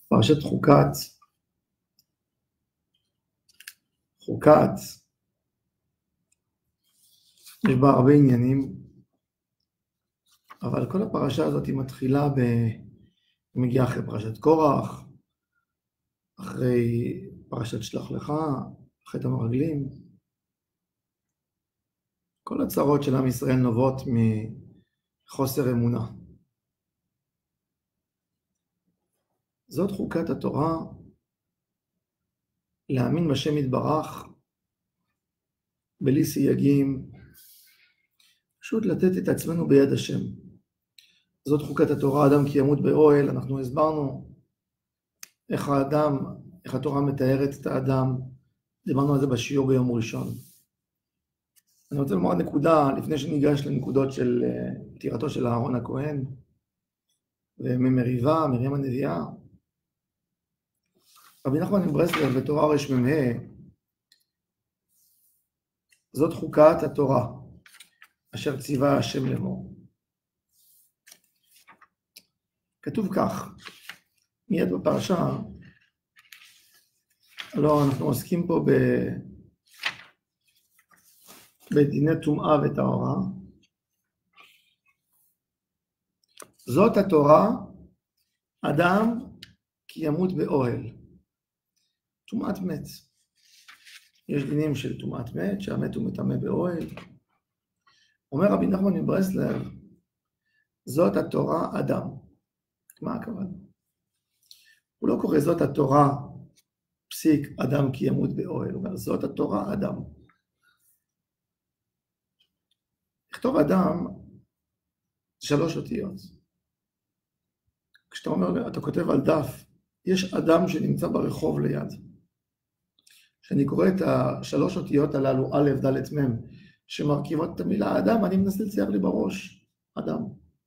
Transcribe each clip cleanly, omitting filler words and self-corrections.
פרשת חוקת, יש בה הרבה עניינים, אבל כל הפרשה הזאת היא מתחילה מגיעה אחרי פרשת קורח, אחרי פרשת שלח לך, חטא המרגלים. כל הצרות של עם ישראל נובעות מחוסר אמונה. זאת חוקת התורה, להאמין בשם יתברך, בלי סייגים, פשוט לתת את עצמנו ביד השם. זאת חוקת התורה, אדם כי ימות באוהל. אנחנו הסברנו איך התורה מתארת את האדם, דיברנו על זה בשיעור ביום ראשון. אני רוצה לומר נקודה, לפני שניגש לנקודות של פטירתו של אהרון הכהן, וממריבה, מרים הנביאה. רבי נחמן מברסלב בתורה רמ"ה, זאת חוקת התורה, אשר ציווה השם לאמור. כתוב כך, מיד בפרשה, לא, אנחנו עוסקים פה בדיני טומאה וטהרה. זאת התורה, אדם כי ימות באוהל. טומאת מת. יש דינים של טומאת מת, שהמת הוא מטמא באוהל. אומר רבי נחמן מברסלב, זאת התורה אדם. מה הכוונה? הוא לא קורא זאת התורה פסיק אדם כי ימות באוהל, הוא אומר זאת התורה אדם. לכתוב אדם 3 אותיות. כשאתה אומר, אתה כותב על דף, יש אדם שנמצא ברחוב ליד. כשאני קורא את 3 אותיות הללו, א', ד', מ', שמרכיבות את המילה אדם, אני מנסה לצייר לי בראש, אדם.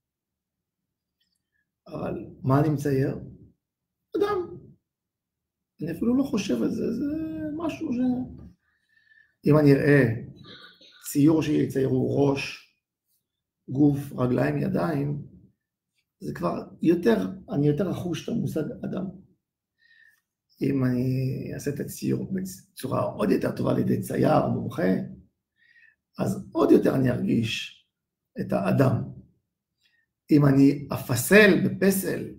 אבל מה אני מצייר? אדם. אני אפילו לא חושב על זה, זה משהו ש... אם אני אראה ציור שיציירו ראש, גוף, רגליים, ידיים, זה כבר אני יותר אחוש את המושג אדם. אם אני אעשה את הציור בצורה עוד יותר טובה על ידי צייר, מומחה, אז עוד יותר אני ארגיש את האדם. אם אני אפסל בפסל,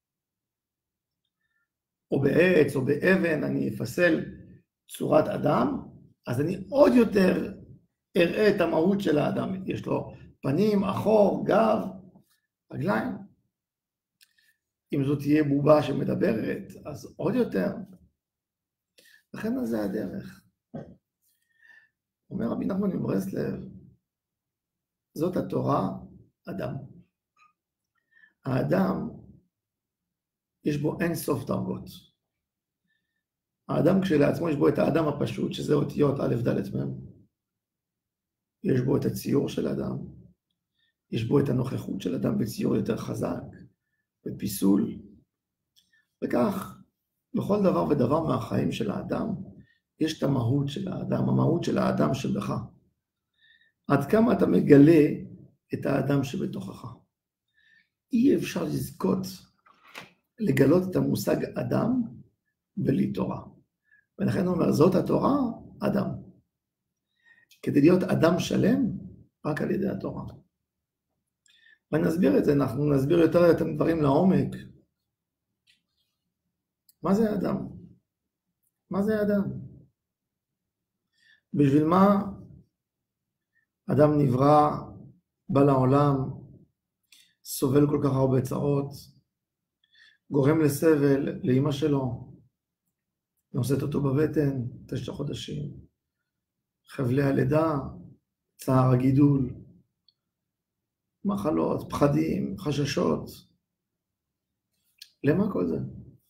או בעץ, או באבן, אני אפסל צורת אדם, אז אני עוד יותר אראה את המהות של האדם. יש לו פנים, אחור, גב, רגליים. אם זאת תהיה בובה שמדברת, אז עוד יותר. לכן זה הדרך. אומר רבי נחמן מברסלב, זאת התורה אדם. האדם, יש בו אין סוף דרגות. האדם כשלעצמו יש בו את האדם הפשוט, שזה אותיות א', ד', מ'. יש בו את הציור של אדם. יש בו את הנוכחות של אדם בציור יותר חזק, בפיסול. וכך, בכל דבר ודבר מהחיים של האדם, יש את המהות של האדם, המהות של האדם שבך. עד כמה אתה מגלה את האדם שבתוכך. אי אפשר לזכות לגלות את המושג אדם בלי תורה. ולכן הוא אומר, זאת התורה, אדם. כדי להיות אדם שלם, רק על ידי התורה. ונסביר את זה, אנחנו נסביר יותר את הדברים לעומק. מה זה האדם? מה זה האדם? בשביל מה אדם נברא, בא לעולם, סובל כל כך הרבה צרות, גורם לסבל לאמא שלו, נושאת אותו בבטן 9 חודשים, חבלי הלידה, צער הגידול, מחלות, פחדים, חששות. למה כל זה?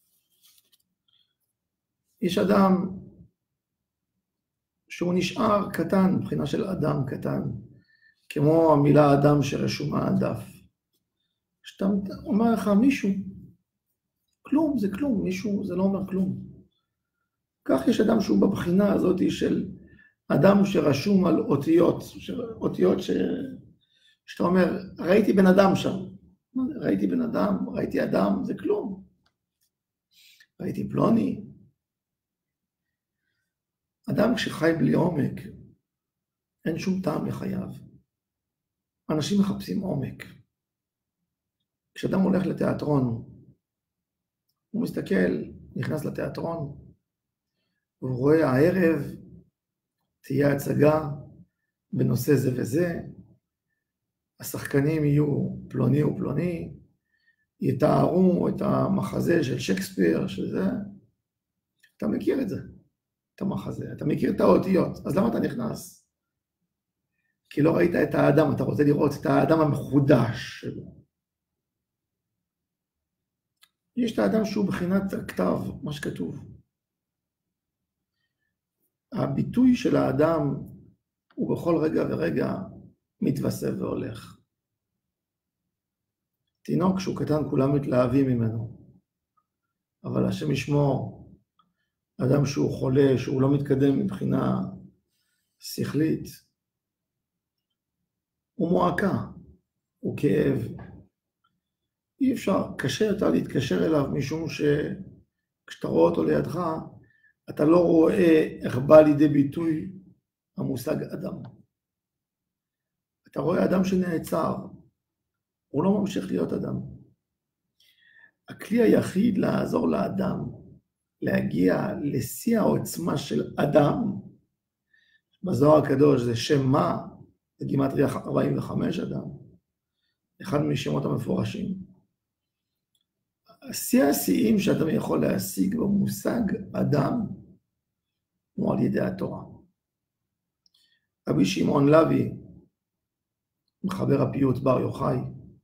יש אדם שהוא נשאר קטן, מבחינה של אדם קטן, כמו המילה אדם שרשומה על דף. כשאתה אומר לך מישהו, כלום זה כלום, מישהו זה לא אומר כלום. כך יש אדם שהוא בבחינה הזאת של אדם שרשום על אותיות שאתה אומר, ראיתי בן אדם שם. ראיתי בן אדם, ראיתי אדם, זה כלום. ראיתי פלוני. אדם שחי בלי עומק, אין שום טעם לחייו. אנשים מחפשים עומק. כשאדם הולך לתיאטרון, הוא מסתכל, נכנס לתיאטרון, והוא רואה הערב תהיה הצגה בנושא זה וזה, השחקנים יהיו פלוני ופלוני, יתארו את המחזה של שייקספיר, שזה, אתה מכיר את זה, את המחזה, אתה מכיר את האותיות, אז למה אתה נכנס? כי לא ראית את האדם, אתה רוצה לראות את האדם המחודש שלו. יש את האדם שהוא בחינת הכתב, מה שכתוב. הביטוי של האדם הוא בכל רגע ורגע מתווסף והולך. תינוק שהוא קטן כולם מתלהבים ממנו, אבל השם ישמור, אדם שהוא חולה, שהוא לא מתקדם מבחינה שכלית, הוא מועקה, הוא כאב. אי אפשר, קשה יותר להתקשר אליו, משום שכשאתה רואה אותו לידך, אתה לא רואה איך בא לידי ביטוי המושג אדם. אתה רואה אדם שנעצר, הוא לא ממשיך להיות אדם. הכלי היחיד לעזור לאדם, להגיע לשיא העוצמה של אדם, בזוהר הקדוש זה שם מה, זה גימטריה 45 אדם, אחד משמות המפורשים. השיא השיאים שאדם יכול להשיג במושג אדם, הוא על ידי התורה. רבי שמעון לוי, מחבר הפיוט בר יוחאי,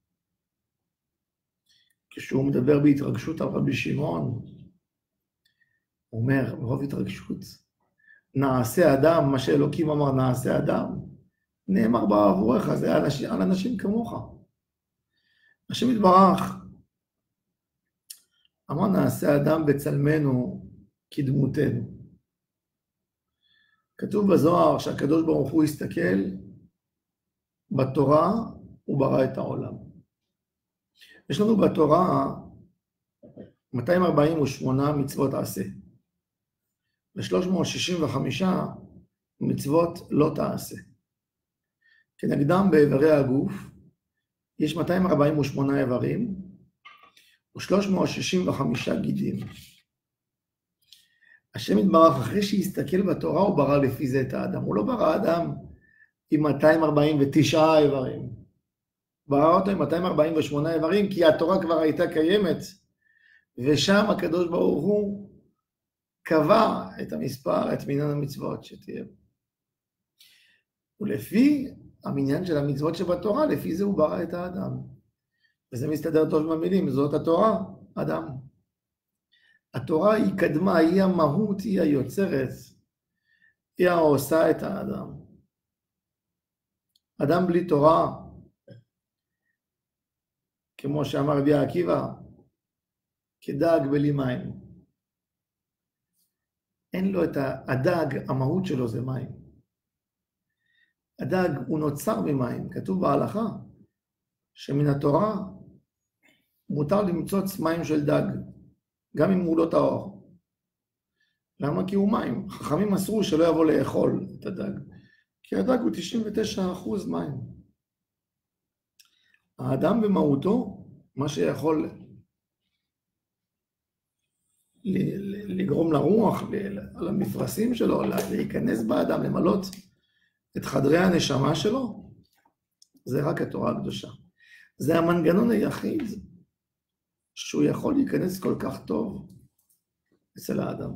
כשהוא מדבר בהתרגשות על רבי שמעון, הוא אומר, מרוב התרגשות, נעשה אדם, מה שאלוקים אמר נעשה אדם, נאמר בעבורך, זה על אנשים כמוך. השם יתברך, אמר נעשה אדם בצלמנו כדמותנו. כתוב בזוהר שהקדוש ברוך הוא הסתכל, בתורה הוא ברא את העולם. יש לנו בתורה 248 מצוות עשה, ו365 מצוות לא תעשה. כנגדם באיברי הגוף, יש 248 איברים, ו365 גידים. השם יתברך, אחרי שהסתכל בתורה, הוא ברא לפי זה את האדם. הוא לא ברא אדם עם 249 איברים. ברא אותו עם 248 איברים, כי התורה כבר הייתה קיימת, ושם הקדוש ברוך הוא קבע את המספר, את מניין המצוות שתהיה. ולפי המניין של המצוות שבתורה, לפי זה הוא ברא את האדם. וזה מסתדר טוב עם המילים, זאת התורה, אדם. התורה היא קדמה, היא המהות, היא היוצרת, היא העושה את האדם. אדם בלי תורה, כמו שאמר רבי עקיבא, כדג בלי מים. אין לו את הדג, המהות שלו זה מים. הדג הוא נוצר ממים, כתוב בהלכה, שמן התורה מותר למצוץ מים של דג, גם אם הוא לא טהור. למה? כי הוא מים. חכמים אסרו שלא יבוא לאכול את הדג, כי הדג הוא 99% מים. האדם במהותו, מה שיכול לגרום לרוח, על המפרשים שלו, להיכנס באדם, למלות את חדרי הנשמה שלו, זה רק התורה הקדושה. זה המנגנון היחיד שהוא יכול להיכנס כל כך טוב אצל האדם.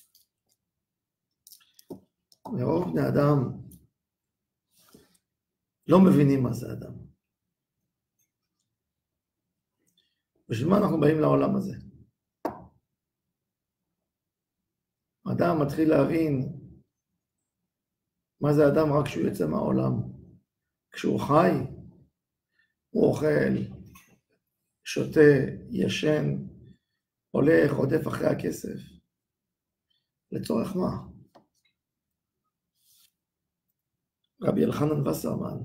ורוב בני אדם לא מבינים מה זה אדם. בשביל מה אנחנו באים לעולם הזה? האדם מתחיל להבין מה זה אדם רק כשהוא יוצא מהעולם. כשהוא חי, הוא אוכל, שותה, ישן, הולך, עודף אחרי הכסף. לצורך מה? רבי אלחנן וסרמן,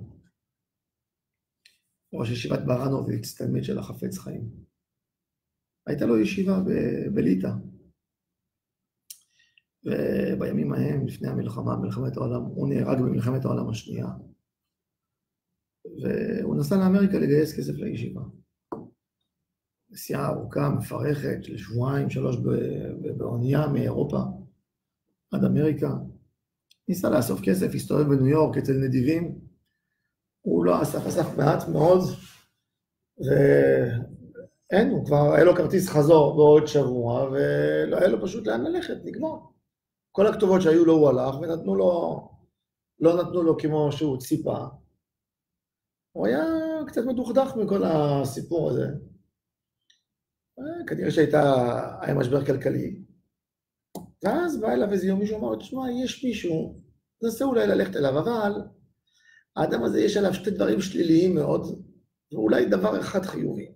ראש ישיבת ברנוביץ, תלמיד של החפץ חיים. הייתה לו ישיבה בליטא. ובימים ההם, לפני המלחמה, מלחמת העולם, הוא נהרג במלחמת העולם השנייה. והוא נסע לאמריקה לגייס כסף לישיבה. נסיעה ארוכה, מפרכת, של שבועיים, 3 באונייה מאירופה עד אמריקה. ניסה לאסוף כסף, הסתובב בניו יורק אצל נדיבים. הוא לא אסף מעט מאוד, ואין, הוא כבר היה לו כרטיס חזור בעוד שבוע, ולא היה לו פשוט לאן ללכת, נגמר. כל הכתובות שהיו לו הוא הלך, ונתנו לו, לא נתנו לו כמו שהוא ציפה. הוא היה קצת מדוכדך מכל הסיפור הזה. כנראה היה משבר כלכלי. ואז בא אליו איזה יום מישהו אמר, תשמע, יש מישהו, נסה אולי ללכת אליו, אבל האדם הזה יש עליו 2 דברים שליליים מאוד, ואולי דבר אחד חיובי.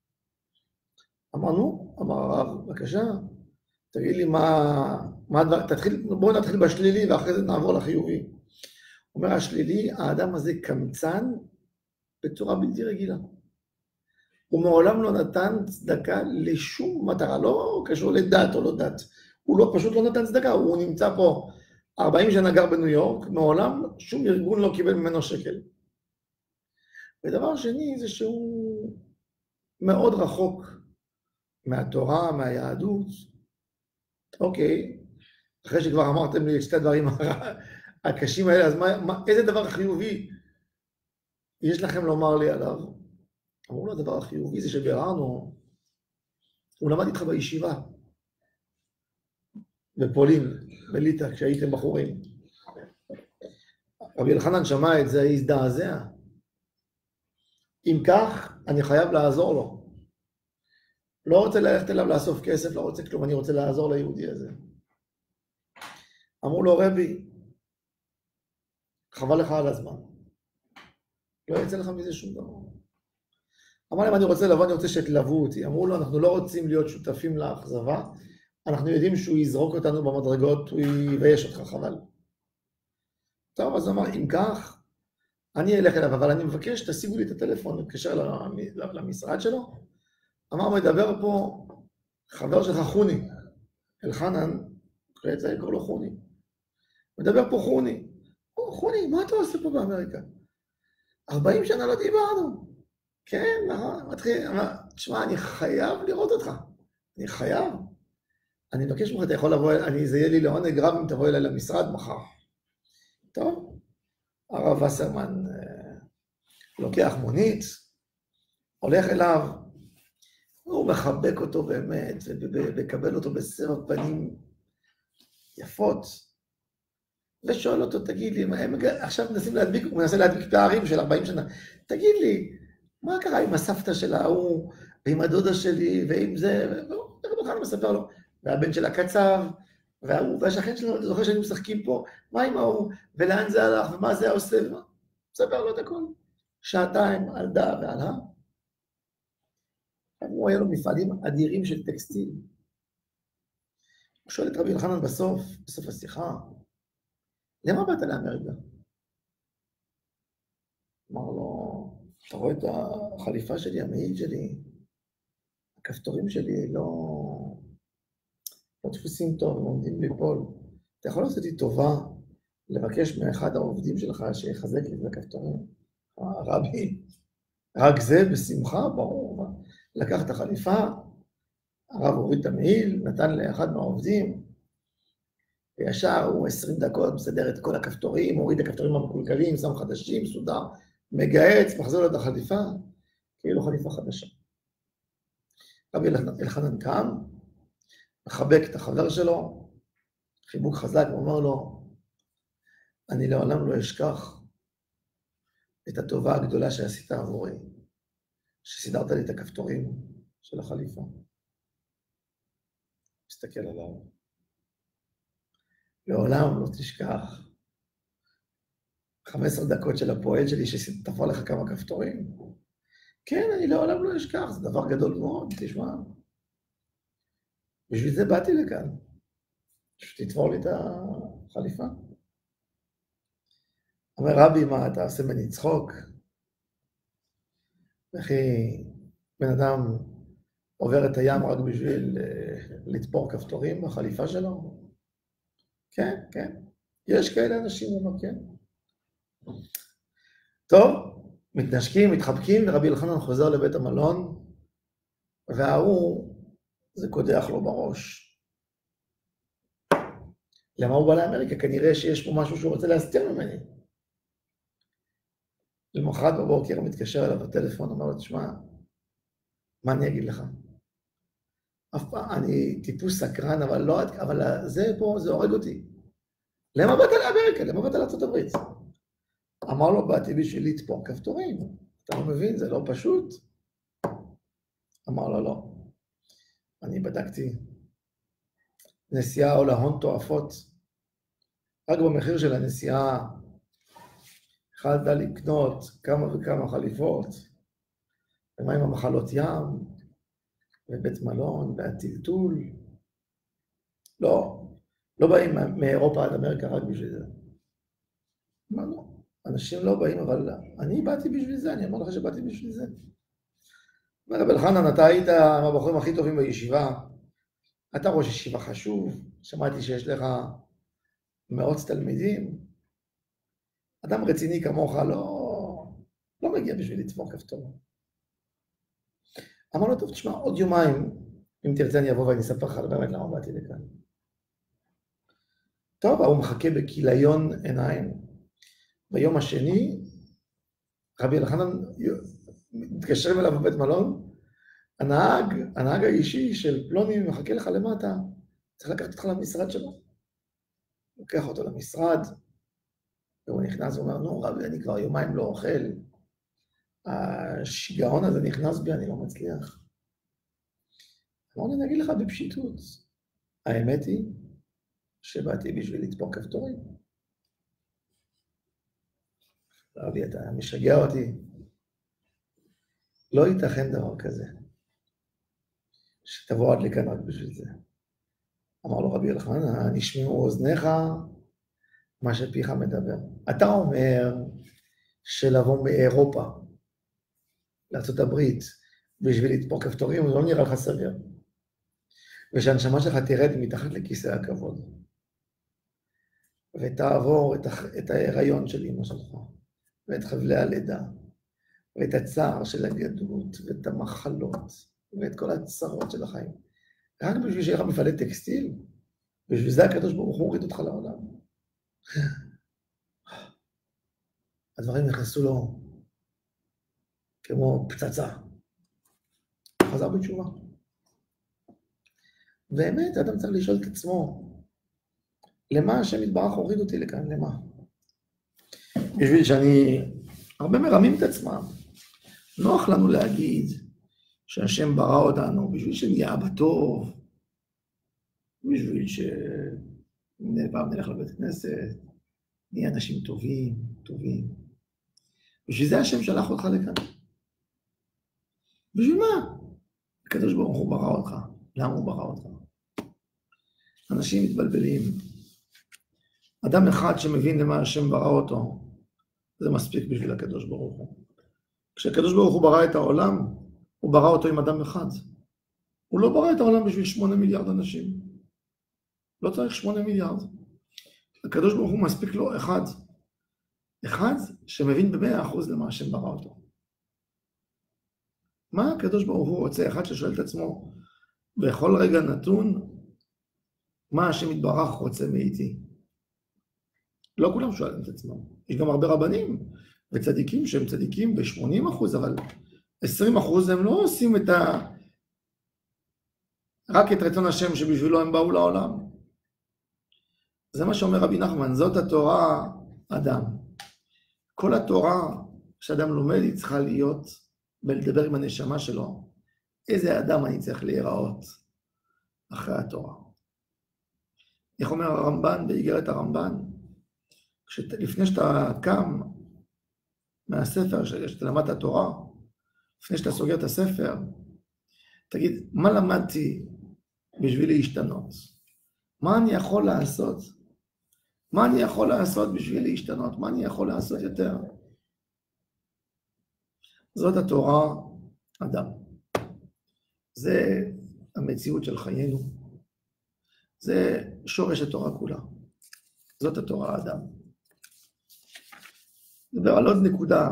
אמרנו, אמר הרב, בבקשה, תגיד לי מה הדבר, בואו נתחיל בשלילי ואחרי זה נעבור לחיובי. אומר השלילי, האדם הזה קמצן בצורה בלתי רגילה. הוא מעולם לא נתן צדקה לשום מטרה, לא קשור לדת או לא דת. הוא פשוט לא נתן צדקה, הוא נמצא פה 40 שנה גר בניו יורק, מעולם שום ארגון לא קיבל ממנו שקל. ודבר שני זה שהוא מאוד רחוק מהתורה, מהיהדות. אוקיי, אחרי שכבר אמרתם לי את 2 הדברים הקשים האלה, אז איזה דבר חיובי יש לכם לומר לי עליו? אמרו לו, הדבר החיובי זה שביררנו, הוא למד איתך בישיבה, בפולין, בליטא, כשהייתם בחורים. רבי אלחנן שמע את זה, הזדעזע. אם כך, אני חייב לעזור לו. לא רוצה ללכת אליו לאסוף כסף, לא רוצה כלום, אני רוצה לעזור ליהודי הזה. אמרו לו, רבי, חבל לך על הזמן. לא יצא לך מזה שום דבר. אמר להם, אני רוצה לבוא, אני רוצה שתלוו אותי. אמרו לו, אנחנו לא רוצים להיות שותפים לאכזבה, אנחנו יודעים שהוא יזרוק אותנו במדרגות, הוא יבייש אותך, חבל. טוב, אז אמר, אם כך, אני אלך אליו, אבל אני מבקש, תשיגו לי את הטלפון, נתקשר למשרד שלו. אמר, מדבר פה חבר שלך חוני, אלחנן, זה יקראו לו חוני. מדבר פה חוני. חוני, מה אתה עושה פה באמריקה? 40 שנה לא דיברנו. כן, מתחיל, תשמע, אני חייב לראות אותך. אני חייב. אני מבקש ממך, אתה יכול לבוא, זה יהיה לי לעונג רב אם תבוא אליי למשרד מחר. טוב, הרב וסרמן לוקח מונית, הולך אליו, הוא מחבק אותו באמת, ומקבל אותו בסבר פנים יפות, ושואל אותו, תגיד לי, עכשיו הוא מנסה להדביק פערים של 40 שנה, תגיד לי, מה קרה עם הסבתא של ההוא, ועם הדודה שלי, ועם זה, והוא בכלל מספר לו, והבן שלה קצב, והשכן שלנו, אתה זוכר שהיינו משחקים פה, מה עם ההוא, ולאן זה הלך, ומה זה עושה, מספר לו את הכל. 2 שעתיים על דעה ועל הר. הוא היה לו מפעלים אדירים של טקסטיל. הוא שואל את רבי אלחנן בסוף השיחה, למה באת לאמריקה? אמר לו, אתה רואה את החליפה שלי, המעיל שלי, הכפתורים שלי לא תפוסים טוב, הם עומדים ליפול. אתה יכול לעשות לי טובה, לבקש מאחד העובדים שלך שיחזק לי את הכפתורים? הרבי, רק זה בשמחה, ברור. לקח את החליפה, הרב הוריד את המעיל, נתן לאחד מהעובדים, וישר הוא 20 דקות מסדר את כל הכפתורים, הוריד את הכפתורים המקולקלים, שם חדשים, סודר, מגהץ, מחזיר לו את החליפה, כאילו חליפה חדשה. רבי אלחנן קם, מחבק את החבר שלו, חיבוק חזק, ואומר לו, אני לעולם לא אשכח את הטובה הגדולה שעשית עבורי, שסידרת לי את הכפתורים של החליפה. מסתכל עליו. לעולם לא תשכח 15 דקות של הפועל שלי שתפר לך כמה כפתורים. כן, אני לעולם לא אשכח, זה דבר גדול מאוד, תשמע. בשביל זה באתי לכאן, שתתפור לי את החליפה. אומר רבי, מה, אתה עושה ממני צחוק? וכי בן אדם עובר את הים רק בשביל לתפור כפתורים בחליפה שלו? כן, כן. יש כאלה אנשים, אבל כן. טוב, מתנשקים, מתחבקים, ורבי אלחנן חוזר לבית המלון, וההוא, זה קודח לו בראש. למה הוא בא לאמריקה? כנראה שיש פה משהו שהוא רוצה להסתיר ממני. למחרת בבוקר מתקשר אליו בטלפון, אומר לו, תשמע, מה אני אגיד לך? אף פעם, אני טיפוס סקרן, אבל זה פה, זה הורג אותי. למה באת לאמריקה? למה באת לארצות הברית? אמר לו, באתי בשביל לתפור כפתורים. אתה לא מבין, זה לא פשוט. אמר לו, לא. אני בדקתי. נסיעה עולה הון תועפות. רק במחיר של הנסיעה יכלת לקנות כמה וכמה חליפות, ומה עם המחלות ים, ובית מלון, והטלטול. לא באים מאירופה עד אמריקה רק בשביל זה. מה לא? אנשים לא באים, אבל אני באתי בשביל זה, אני אומר לך שבאתי בשביל זה. אומר רבי אלחנן, אתה היית מהבחורים הכי טובים בישיבה, אתה ראש ישיבה חשוב, שמעתי שיש לך מאות תלמידים, אדם רציני כמוך לא מגיע בשביל לתפור כפתור. אמר לו, טוב, תשמע, עוד יומיים, אם תרצה אני אבוא ואני אספר לך באמת למה באתי לכאן. טוב, הוא מחכה בכיליון עיניים. ביום השני, רבי אלחנן מתקשרים אליו בבית מלון, הנהג האישי של פלוני מחכה לך למטה, צריך לקחת אותך למשרד שלו. לוקח אותו למשרד, והוא נכנס ואומר, נו רבי, אני כבר יומיים לא אוכל, השיגעון הזה נכנס בי, אני לא מצליח. אמרנו, אני אגיד לך בפשיטות, האמת היא שבאתי בשביל לתפור כפתורים. רבי, אתה משגע אותי. לא ייתכן דבר כזה, שתבוא עד לכאן רק בשביל זה. אמר לו רבי אלחנן, נשמעו אוזניך מה שפיך מדבר. אתה אומר שלבוא מאירופה לארצות הברית בשביל לתפור כפתורים, הוא לא נראה לך סביר. ושהנשמה שלך תרד מתחת לכיסא הכבוד. ותעבור את ההיריון של אמא שלך, ואת חבלי הלידה, ואת הצער של הגדלות, ואת המחלות, ואת כל הצרות של החיים. רק בשביל שיהיה לך מפעלי טקסטיל, בשביל זה הקדוש ברוך הוא הוריד אותך לעולם. הדברים נכנסו לו כמו פצצה. חזר בתשובה. באמת, אדם צריך לשאול את עצמו, למה השם יתברך הוריד אותי לכאן? למה? בשביל שאני... הרבה מרמים את עצמם. נוח לנו להגיד שהשם ברא אותנו בשביל שנהיה אבא טוב, בשביל פעם נלך לבית כנסת, נהיה אנשים טובים. בשביל זה השם שלח אותך לכאן. בשביל מה? הקדוש ברוך הוא ברא אותך. למה הוא ברא אותך? אנשים מתבלבלים. אדם אחד שמבין למה השם ברא אותו, זה מספיק בשביל הקדוש ברוך הוא. כשהקדוש ברוך הוא ברא את העולם, הוא ברא אותו עם אדם אחד. הוא לא ברא את העולם בשביל 8 מיליארד אנשים. לא צריך 8 מיליארד. הקדוש ברוך הוא מספיק לו אחד. אחד שמבין ב100% למה השם ברא אותו. מה הקדוש ברוך הוא רוצה? אחד ששואל את עצמו, בכל רגע נתון, מה השם יתברך רוצה מאיתי? לא כולם שואלים את עצמם. יש גם הרבה רבנים וצדיקים שהם צדיקים ב80%, אבל 20% הם לא עושים רק את רצון השם שבשבילו הם באו לעולם. זה מה שאומר רבי נחמן, זאת התורה אדם. כל התורה שאדם לומד היא צריכה להיות ולדבר עם הנשמה שלו. איזה אדם אני צריך להיראות אחרי התורה? איך אומר הרמב"ן באיגרת הרמב"ן? לפני שאתה קם מהספר, שאתה למדת התורה, לפני שאתה סוגר את הספר, תגיד, מה למדתי בשביל להשתנות? מה אני יכול לעשות? מה אני יכול לעשות בשביל להשתנות? מה אני יכול לעשות יותר? זאת התורה אדם. זה המציאות של חיינו. זה שורש התורה כולה. זאת התורה האדם. נדבר על עוד נקודה.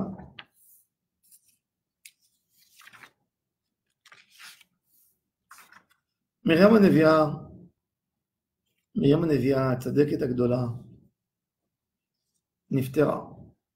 מרים הנביאה, הצדקת הגדולה, נפטרה.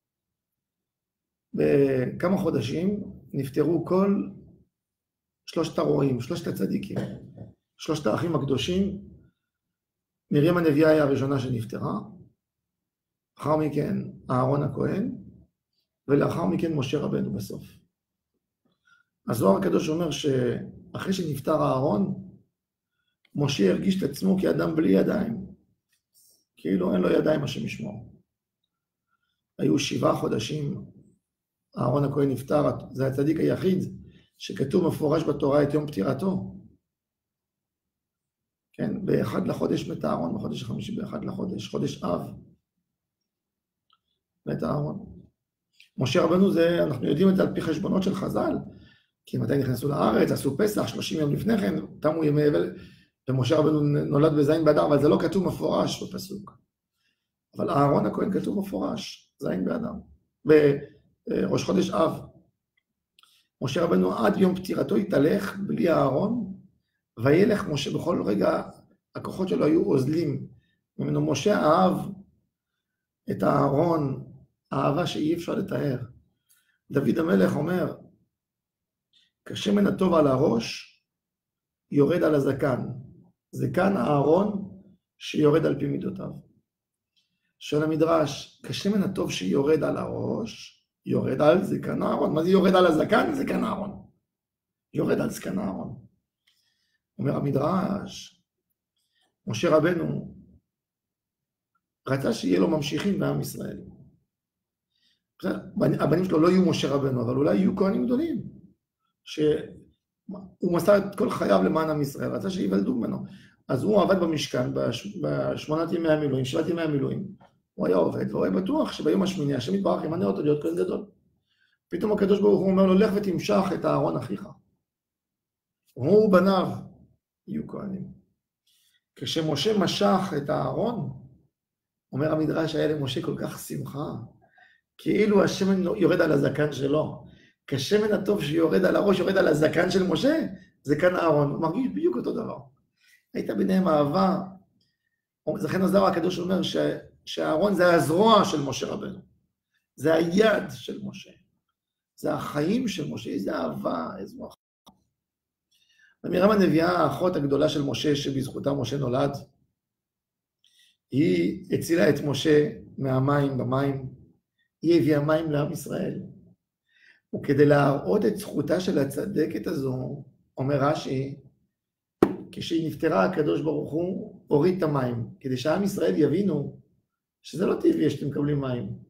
בכמה חודשים נפטרו כל שלושת הרועים, שלושת הצדיקים, שלושת האחים הקדושים. מרים הנביאה היא הראשונה שנפטרה, אחר מכן אהרון הכהן, ולאחר מכן משה רבנו בסוף. הזוהר הקדוש אומר שאחרי שנפטר אהרון, משה הרגיש את עצמו כאדם בלי ידיים, כאילו אין לו ידיים השם ישמור. היו 7 חודשים, אהרון הכהן נפטר, זה הצדיק היחיד שכתוב מפורש בתורה את יום פטירתו. כן, באחד לחודש מת אהרון, בחודש החמישי באחד לחודש, חודש אב, מת אהרון. משה רבנו זה, אנחנו יודעים את זה על פי חשבונות של חז"ל, כי מתי נכנסו לארץ, עשו פסח, 30 יום לפני כן, תמו ימי אבל, ומשה רבנו נולד בזין באדר, אבל זה לא כתוב מפורש בפסוק. אבל אהרון הכהן כתוב מפורש, זין באדר, בראש חודש אב. משה רבנו עד יום פטירתו התהלך בלי אהרון, וילך משה בכל רגע, הכוחות שלו היו עוזלים ממנו. משה אהב את אהרון, אהבה שאי אפשר לתאר. דוד המלך אומר, כשמן הטוב על הראש, יורד על הזקן. זקן אהרון שיורד על פי מידותיו. שואל המדרש, כשמן הטוב שיורד על הראש, יורד על זקן אהרון. מה זה יורד על הזקן? זקן אהרון. יורד על זקן אהרון. אומר המדרש, משה רבנו רצה שיהיה לו ממשיכים בעם ישראל. הבנים שלו לא יהיו משה רבנו, אבל אולי יהיו כהנים גדולים, שהוא מסר את כל חייו למען עם ישראל, רצה שיוולדו ממנו. אז הוא עבד במשכן, ב8 ימי המילואים, 7 ימי המילואים, הוא היה עובד, והוא היה בטוח שביום השמיני, השם יתברך ימנה אותו להיות כהן גדול. פתאום הקדוש ברוך הוא אומר לו, לך ותמשך את אהרון אחיך. הוא ובניו יהיו כהנים. כשמשה משך את אהרון, אומר המדרש, היה למשה כל כך שמחה, כאילו השמן יורד על הזקן שלו. כשמן הטוב שיורד על הראש, יורד על הזקן של משה, זקן אהרון. הוא מרגיש בדיוק אותו דבר. הייתה ביניהם אהבה. לכן הזוהר הקדוש אומר שאהרון זה הזרוע של משה רבנו. זה היד של משה. זה החיים של משה, איזה אהבה, איזה אהבה. ומרים הנביאה, האחות הגדולה של משה, שבזכותה משה נולד, היא הצילה את משה מהמים במים, היא הביאה מים לעם ישראל. וכדי להראות את זכותה של הצדקת הזו, אומר רש"י, כשהיא נפטרה הקדוש ברוך הוא הוריד את המים, כדי שעם ישראל יבינו שזה לא טבעי שאתם מקבלים מים.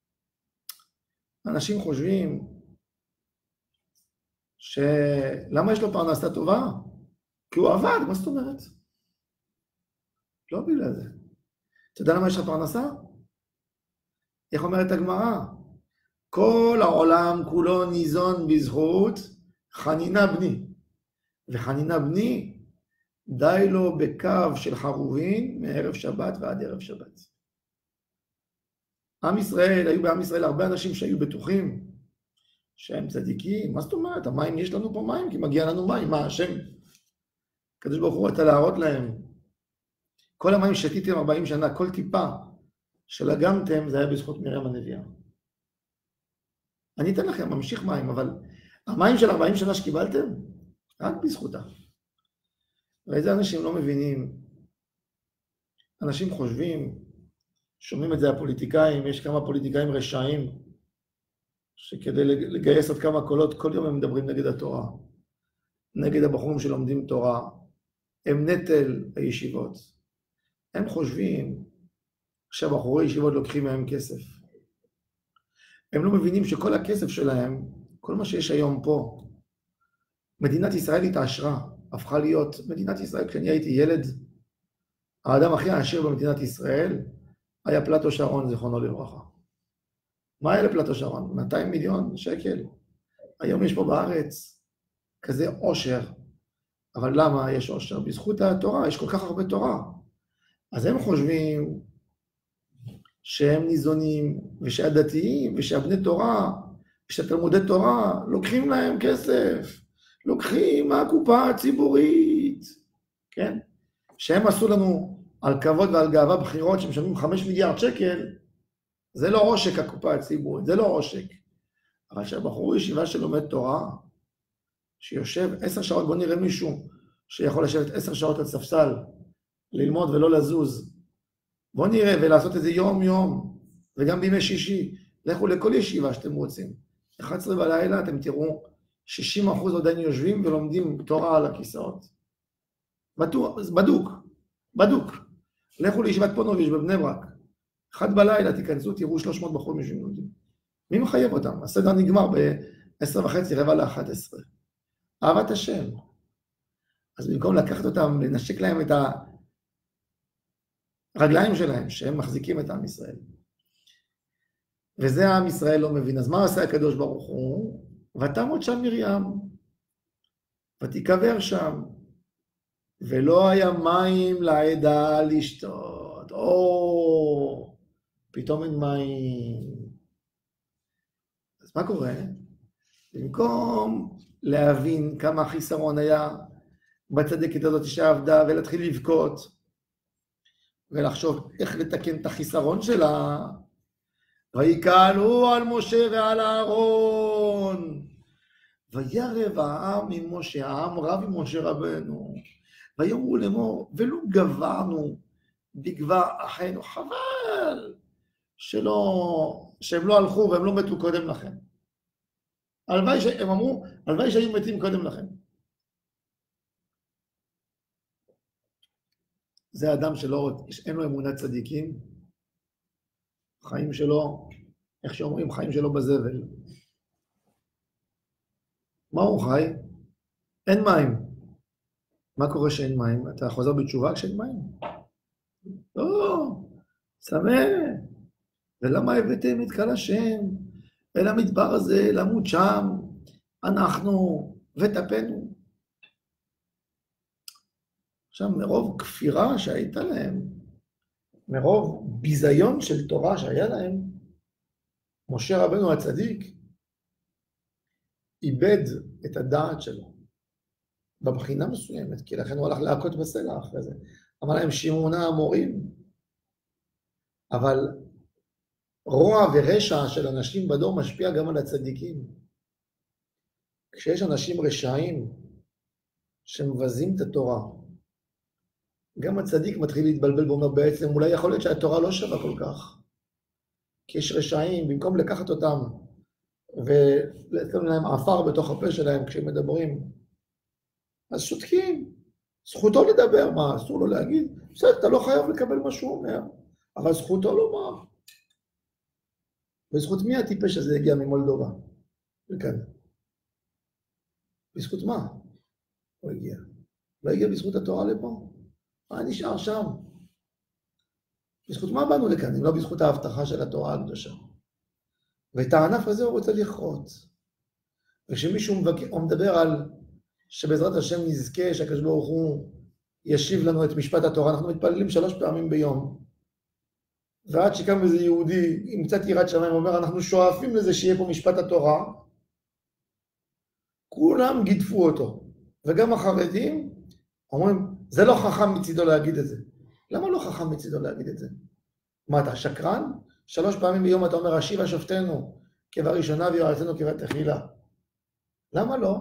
אנשים חושבים למה יש לו פרנסה טובה? כי הוא עבד, מה זאת אומרת? לא בגלל זה. אתה יודע למה יש לך פרנסה? איך אומרת הגמרא? כל העולם כולו ניזון בזכות חנינה בני. וחנינה בני די לו בקו של חרובין מערב שבת ועד ערב שבת. עם ישראל, היו בעם ישראל הרבה אנשים שהיו בטוחים שהם צדיקים. מה זאת אומרת? המים, יש לנו פה מים, כי מגיע לנו מים. מה, השם? הקדוש ברוך הוא רצה להראות להם. כל המים שתיתם 40 שנה, כל טיפה שלגמתם, זה היה בזכות מרים הנביאה. אני אתן לכם, ממשיך מים, אבל המים של 40 שנה שקיבלתם, רק בזכותה. ואיזה אנשים לא מבינים, אנשים חושבים, שומעים את זה הפוליטיקאים, יש כמה פוליטיקאים רשעים, שכדי לגייס עוד כמה קולות, כל יום הם מדברים נגד התורה, נגד הבחורים שלומדים תורה, הם נטל הישיבות. הם חושבים שהבחורי ישיבות לוקחים מהם כסף. הם לא מבינים שכל הכסף שלהם, כל מה שיש היום פה, מדינת ישראל התעשרה, הפכה להיות מדינת ישראל. כשאני הייתי ילד, האדם הכי העשיר במדינת ישראל היה פלטו שרון, זיכרונו לברכה. מה היה לפלטו שרון? 200 מיליון שקל. היום יש פה בארץ כזה עושר. אבל למה יש עושר? בזכות התורה, יש כל כך הרבה תורה. אז הם חושבים שהם ניזונים, ושהדתיים, ושהבני תורה, ושהתלמודי תורה, לוקחים להם כסף, לוקחים מהקופה הציבורית, כן? שהם עשו לנו על כבוד ועל גאווה בחירות שמשלמים 5 מיליארד שקל, זה לא עושק הקופה הציבורית, זה לא עושק. אבל שהבחור ישיבה שלומד תורה, שיושב 10 שעות, בוא נראה מישהו שיכול לשבת 10 שעות על ספסל, ללמוד ולא לזוז, בוא נראה ולעשות את זה יום יום, וגם בימי שישי, לכו לכל ישיבה שאתם רוצים. 11 בלילה אתם תראו 60% עדיין יושבים ולומדים תורה על הכיסאות. בדוק. לכו לישיבת פונוביץ' בבני ברק. 1 בלילה תיכנסו, תראו 300 בחורים יושבים לומדים. מי מחייב אותם? הסדר נגמר ב-10:30, 10:45. אהבת השם. אז במקום לקחת אותם, לנשק להם את הרגליים שלהם, שהם מחזיקים את עם ישראל. וזה עם ישראל לא מבין. אז מה עשה הקדוש ברוך הוא? ותמות שם מרים, ותיקבר שם, ולא היה מים לעדה לשתות. פתאום אין מים. אז מה קורה? במקום להבין כמה חיסרון היה בצדקת הזאת שעבדה, ולהתחיל לבכות, ולחשוב איך לתקן את החיסרון שלה, ויקהלו על משה ועל אהרון, וירב העם ממשה, העם רב עם משה רבנו, ויאמרו לאמור, ולו גברנו בגבר אחינו, חבל שהם לא הלכו והם לא מתו קודם לכן. הם אמרו, הלוואי שהיו מתים קודם לכן. זה אדם שלא, אין לו אמונת צדיקים, חיים שלו, איך שאומרים, חיים שלו בזבל. מה הוא חי? אין מים. מה קורה שאין מים? אתה חוזר בתשובה כשאין מים? לא, שמח. ולמה הבאתם את קהל השם אל המדבר הזה, למות שם, אנחנו וטפנו. עכשיו, מרוב כפירה שהייתה להם, מרוב ביזיון של תורה שהיה להם, משה רבנו הצדיק איבד את הדעת שלו בבחינה מסוימת, כי לכן הוא הלך להכות בסלע אחרי זה. אמר להם שמעונה המורים, אבל רוע ורשע של אנשים בדור משפיע גם על הצדיקים. כשיש אנשים רשעים שמבזים את התורה, גם הצדיק מתחיל להתבלבל ואומר בעצם, אולי יכול להיות שהתורה לא שווה כל כך. כי יש רשעים, במקום לקחת אותם ולתקדם להם עפר בתוך הפה שלהם כשהם מדברים, אז שותקים. זכותו לדבר, מה? אסור לו להגיד? בסדר, אתה לא חייב לקבל מה שהוא אומר, אבל זכותו לומר. בזכות מי הטיפש הזה הגיע ממולדובה? וכאן. בזכות מה? הוא הגיע. לא הגיע בזכות התורה לפה? מה נשאר שם? בזכות מה באנו לכאן? אם לא בזכות ההבטחה של התורה הקדושה. ואת הענף הזה הוא רוצה לכרות. וכשמישהו מדבר על שבעזרת השם נזכה שהקדוש ברוך הוא ישיב לנו את משפט התורה, אנחנו מתפללים 3 פעמים ביום. ועד שקם איזה יהודי עם קצת יראת שמיים אומר, אנחנו שואפים לזה שיהיה פה משפט התורה, כולם גידפו אותו. וגם החרדים אומרים, זה לא חכם מצידו להגיד את זה. למה לא חכם מצידו להגיד את זה? מה, אתה שקרן? 3 פעמים ביום אתה אומר, השיבה שופטנו כבראשונה ויועצנו כבתחילה. למה לא?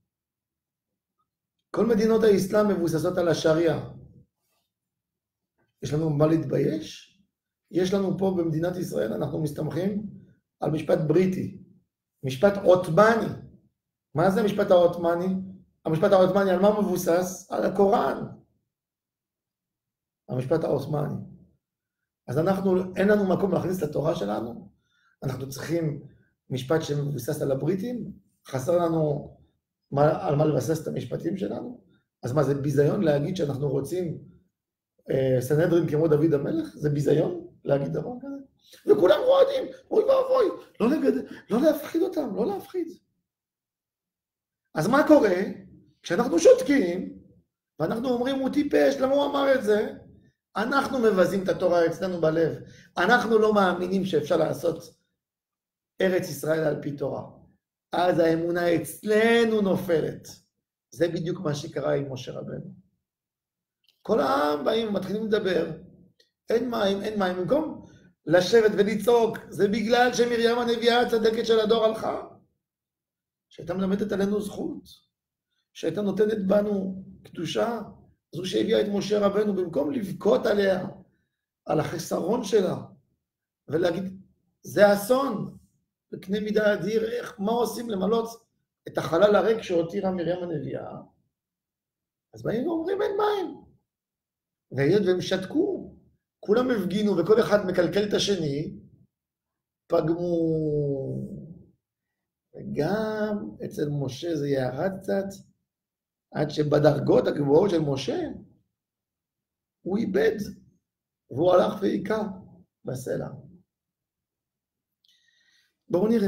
כל מדינות האסלאם מבוססות על השריעה. יש לנו מה להתבייש? יש לנו פה במדינת ישראל, אנחנו מסתמכים על משפט בריטי, משפט עות'מאני. מה זה המשפט העות'מאני? המשפט העות'מאני על מה מבוסס? על הקוראן. המשפט העות'מאני. אז אין לנו מקום להכניס לתורה שלנו, אנחנו צריכים משפט שמבוסס על הבריטים, חסר לנו על מה לבסס את המשפטים שלנו, אז מה, זה ביזיון להגיד שאנחנו רוצים סנהדרין כמו דוד המלך? זה ביזיון להגיד דבר כזה? וכולם רועדים, אוי ואבוי, לא להפחיד אותם, לא להפחיד. אז מה קורה? כשאנחנו שותקים, ואנחנו אומרים הוא טיפש, למה הוא אמר את זה? אנחנו מבזים את התורה אצלנו בלב. אנחנו לא מאמינים שאפשר לעשות ארץ ישראל על פי תורה. אז האמונה אצלנו נופלת. זה בדיוק מה שקרה עם משה רבנו. כל העם באים ומתחילים לדבר, אין מים, אין מים. במקום לשבת ולצעוק, זה בגלל שמרים הנביאה הצדקת של הדור הלכה. שהייתה מלמדת עלינו זכות, שהייתה נותנת בנו קדושה, זו שהביאה את משה רבנו, במקום לבכות עליה, על החסרון שלה, ולהגיד, זה אסון, בקנה מידה אדיר, מה עושים למלות את החלל הריק שהותירה מרים הנביאה? אז באים ואומרים, אין מים. והיות והם שתקו, כולם הפגינו, וכל אחד מקלקל את השני, פגמו. וגם אצל משה זה ירד קצת, עד שבדרגות הגבוהות של משה, הוא איבד, והוא הלך והיכה בסלע. בואו נראה.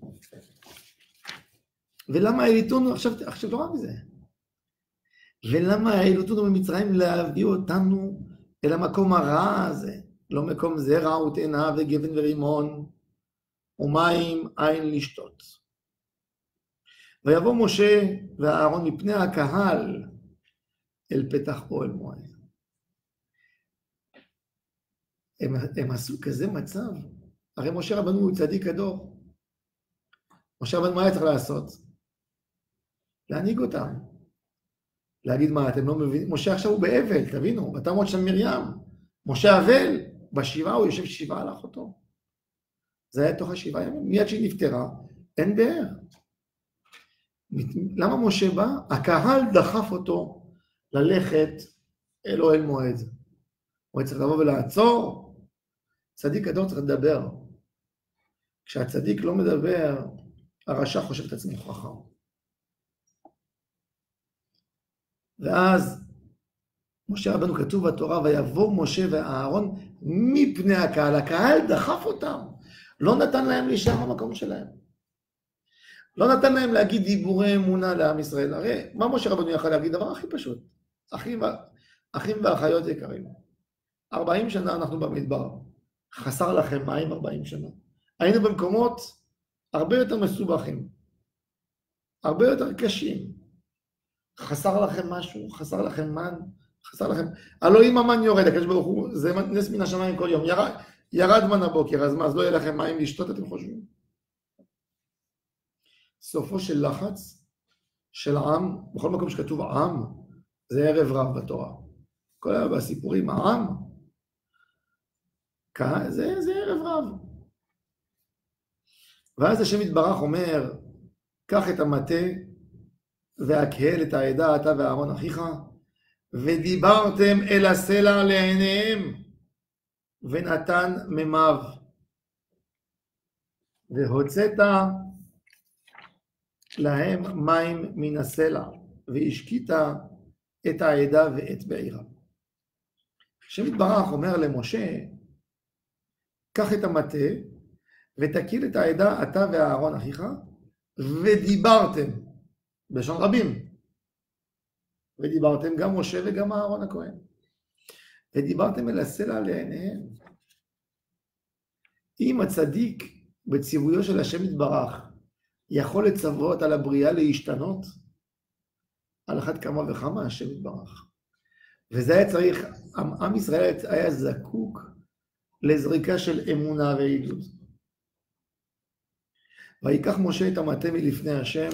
ולמה העליתונו, עכשיו לא רק מזה, ולמה העליתונו ממצרים להביא אותנו אל המקום הרע הזה, לא מקום זרע ותאנה וגבן ורימון, ומים אין לשתות. ויבוא משה ואהרון מפני הקהל אל פתח אוהל מועד. הם עשו כזה מצב, הרי משה רבנו הוא צדיק הדור. משה רבנו מה היה צריך לעשות? להנהיג אותם. להגיד מה, אתם לא מבינים? משה עכשיו הוא באבל, תבינו, בתמות של מרים. משה אבל, בשבעה הוא יושב שבעה על אחותו. זה היה תוך השבעה ימים. מיד שהיא נפטרה, אין באר. למה משה בא? הקהל דחף אותו ללכת אל אוהל מועד. הוא צריך לבוא ולעצור. צדיק הדור צריך לדבר. כשהצדיק לא מדבר, הרשע חושב את עצמו חכם. ואז משה רבנו כתוב בתורה, ויבוא משה ואהרון מפני הקהל. הקהל דחף אותם. לא נתן להם להישאר במקום שלהם. לא נתן להם להגיד דיבורי אמונה לעם ישראל. הרי מה משה רבנו יכול להגיד? דבר הכי פשוט. אחים ואחיות יקרים. 40 שנה אנחנו במדבר. חסר לכם מים 40 שנה. היינו במקומות הרבה יותר מסובכים. הרבה יותר קשים. חסר לכם משהו, חסר לכם מן, חסר לכם... הלוא אם המן יורד, הקדוש ברוך הוא, זה נס מן השמיים כל יום. ירד מן הבוקר, אז מה, אז לא יהיה לכם מים לשתות, אתם חושבים? סופו של לחץ, של עם, בכל מקום שכתוב עם, זה ערב רב בתורה. כל היום בסיפורים, העם, זה ערב רב. ואז השם יתברך אומר, קח את המטה, והקהל את העדה, אתה ואהרון אחיך, ודיברתם אל הסלע לעיניהם, ונתן ממיו. והוצאת להם מים מן הסלע, והשקית את העדה ואת בעירה. השם יתברך אומר למשה, קח את המטה, ותקיל את העדה, אתה ואהרון אחיך, ודיברתם, בלשון רבים, ודיברתם גם משה וגם אהרון הכהן, ודיברתם אל הסלע לעיניהם. אם הצדיק בציוויו של השם יתברך יכול לצוות על הבריאה להשתנות, על אחת כמה וכמה השם יתברך. וזה היה צריך, עם ישראל היה זקוק לזריקה של אמונה ועידוד. ויקח משה את המטה מלפני השם,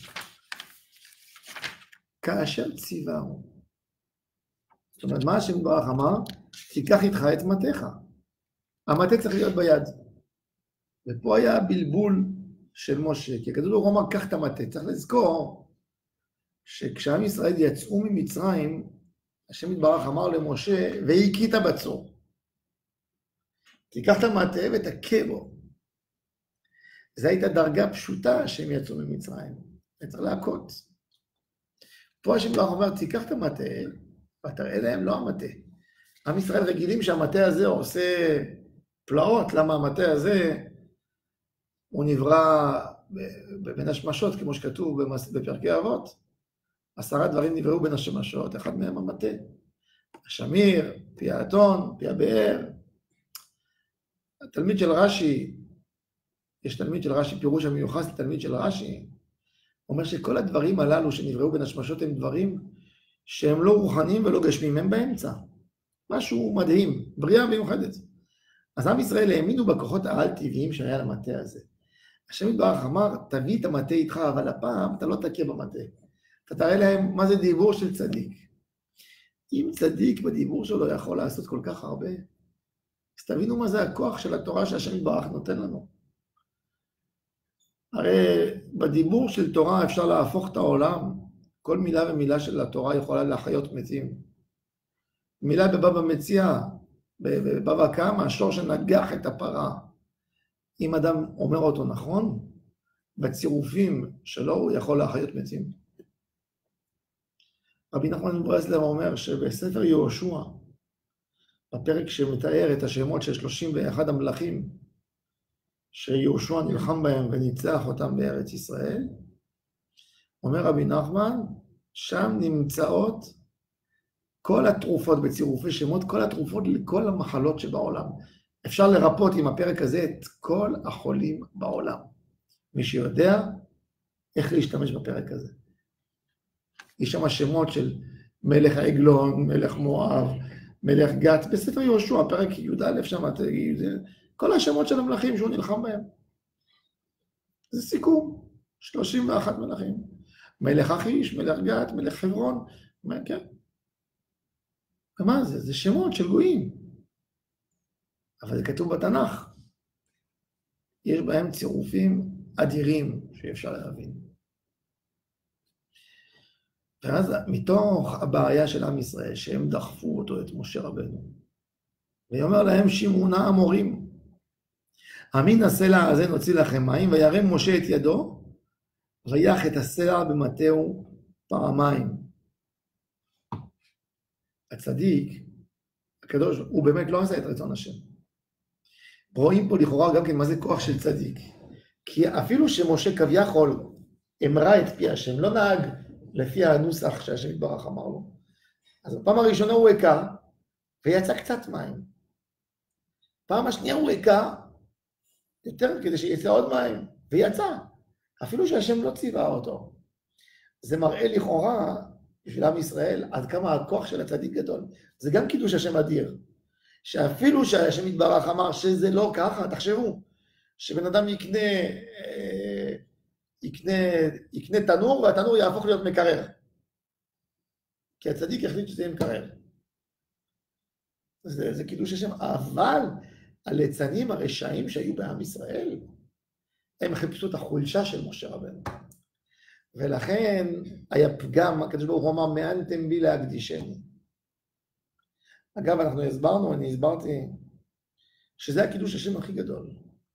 כאשר ציווהו. זאת אומרת, מה השם יתברך אמר? תיקח איתך את מטאך. המטה צריך להיות ביד. ופה היה בלבול של משה, כי הכתוב ברוך הוא אמר, קח את המטה. צריך לזכור שכשעם ישראל יצאו ממצרים, השם יתברך אמר למשה, והכית בצור. תיקח את המטה ותכה בו. זו הייתה דרגה פשוטה שהם יצאו ממצרים. וצריך להכות. פה השם יתברך אומר, תיקח את המטה, ותראה להם לא המטה. עם ישראל רגילים שהמטה הזה עושה פלאות, למה המטה הזה הוא נברא בין השמשות, כמו שכתוב בפרקי אבות. 10 דברים נבראו בין השמשות, אחד מהם המטה. שמיר, פי האתון, פי הבאר. התלמיד של רש"י, יש תלמיד של רש"י, פירוש המיוחס לתלמיד של רש"י, אומר שכל הדברים הללו שנבראו בין השמשות הם דברים שהם לא רוחניים ולא גשמיים, הם באמצע. משהו מדהים, בריאה מיוחדת. אז עם ישראל האמינו בכוחות העל-טבעיים שהיה למטה הזה. השם יתברך אמר, תביא את המטה איתך, אבל הפעם אתה לא תכיר במטה. אתה תראה להם מה זה דיבור של צדיק. אם צדיק בדיבור שלו יכול לעשות כל כך הרבה, אז תבינו מה זה הכוח של התורה שהשם יתברך נותן לנו. הרי בדיבור של תורה אפשר להפוך את העולם, כל מילה ומילה של התורה יכולה להחיות מתים. מילה בבבא מציעא, בבבא קמא, השור שנגח את הפרה. אם אדם אומר אותו נכון, בצירופים שלו הוא יכול להחיות מתים. רבי נחמן מברסלב אומר שבספר יהושע, בפרק שמתאר את השמות של 31 המלכים, שיהושע נלחם בהם וניצח אותם בארץ ישראל, אומר רבי נחמן, שם נמצאות כל התרופות בצירופי שמות, כל התרופות לכל המחלות שבעולם. אפשר לרפות עם הפרק הזה את כל החולים בעולם. מי שיודע איך להשתמש בפרק הזה. יש שם שמות של מלך העגלון, מלך מואב, מלך גת, בספר יהושע, פרק י"א שם, כל השמות של המלכים שהוא נלחם בהם. זה סיכום, 31 מלכים. מלך אחיש, מלך גת, מלך חברון, כן. ומה זה? זה שמות של גויים. אבל זה כתוב בתנ"ך. יש בהם צירופים אדירים שאפשר להבין. ואז מתוך הבעיה של עם ישראל, שהם דחפו אותו, את משה רבנו, ואומר להם, שמעו נא המורים, המין הסלע הזה נוציא לכם מים, וירם משה את ידו, ויח את הסלע במטהו פעמיים. הצדיק, הקדוש, הוא באמת לא עשה את רצון השם. רואים פה לכאורה גם כן מה זה כוח של צדיק. כי אפילו שמשה כביכול אמרה את פי השם, לא נהג לפי הנוסח שהשם יתברך אמר לו. אז בפעם הראשונה הוא הכה, ויצא קצת מים. פעם השנייה הוא הכה, יותר כדי שיצא עוד מים, ויצא. אפילו שהשם לא ציווה אותו. זה מראה לכאורה, בשביל עם ישראל, עד כמה הכוח של הצדיק גדול. זה גם קידוש השם אדיר. שאפילו שהשם יתברך אמר שזה לא ככה, תחשבו, שבן אדם יקנה תנור, והתנור יהפוך להיות מקרר. כי הצדיק החליט שזה יהיה מקרר. זה קידוש השם. אבל הליצנים הרשעים שהיו בעם ישראל, הם חיפשו את החולשה של משה רבנו. ולכן היה פגם, הקדוש ברוך הוא אמר, מענתם בי להקדישני. אגב, אני הסברתי, שזה הקידוש השם הכי גדול.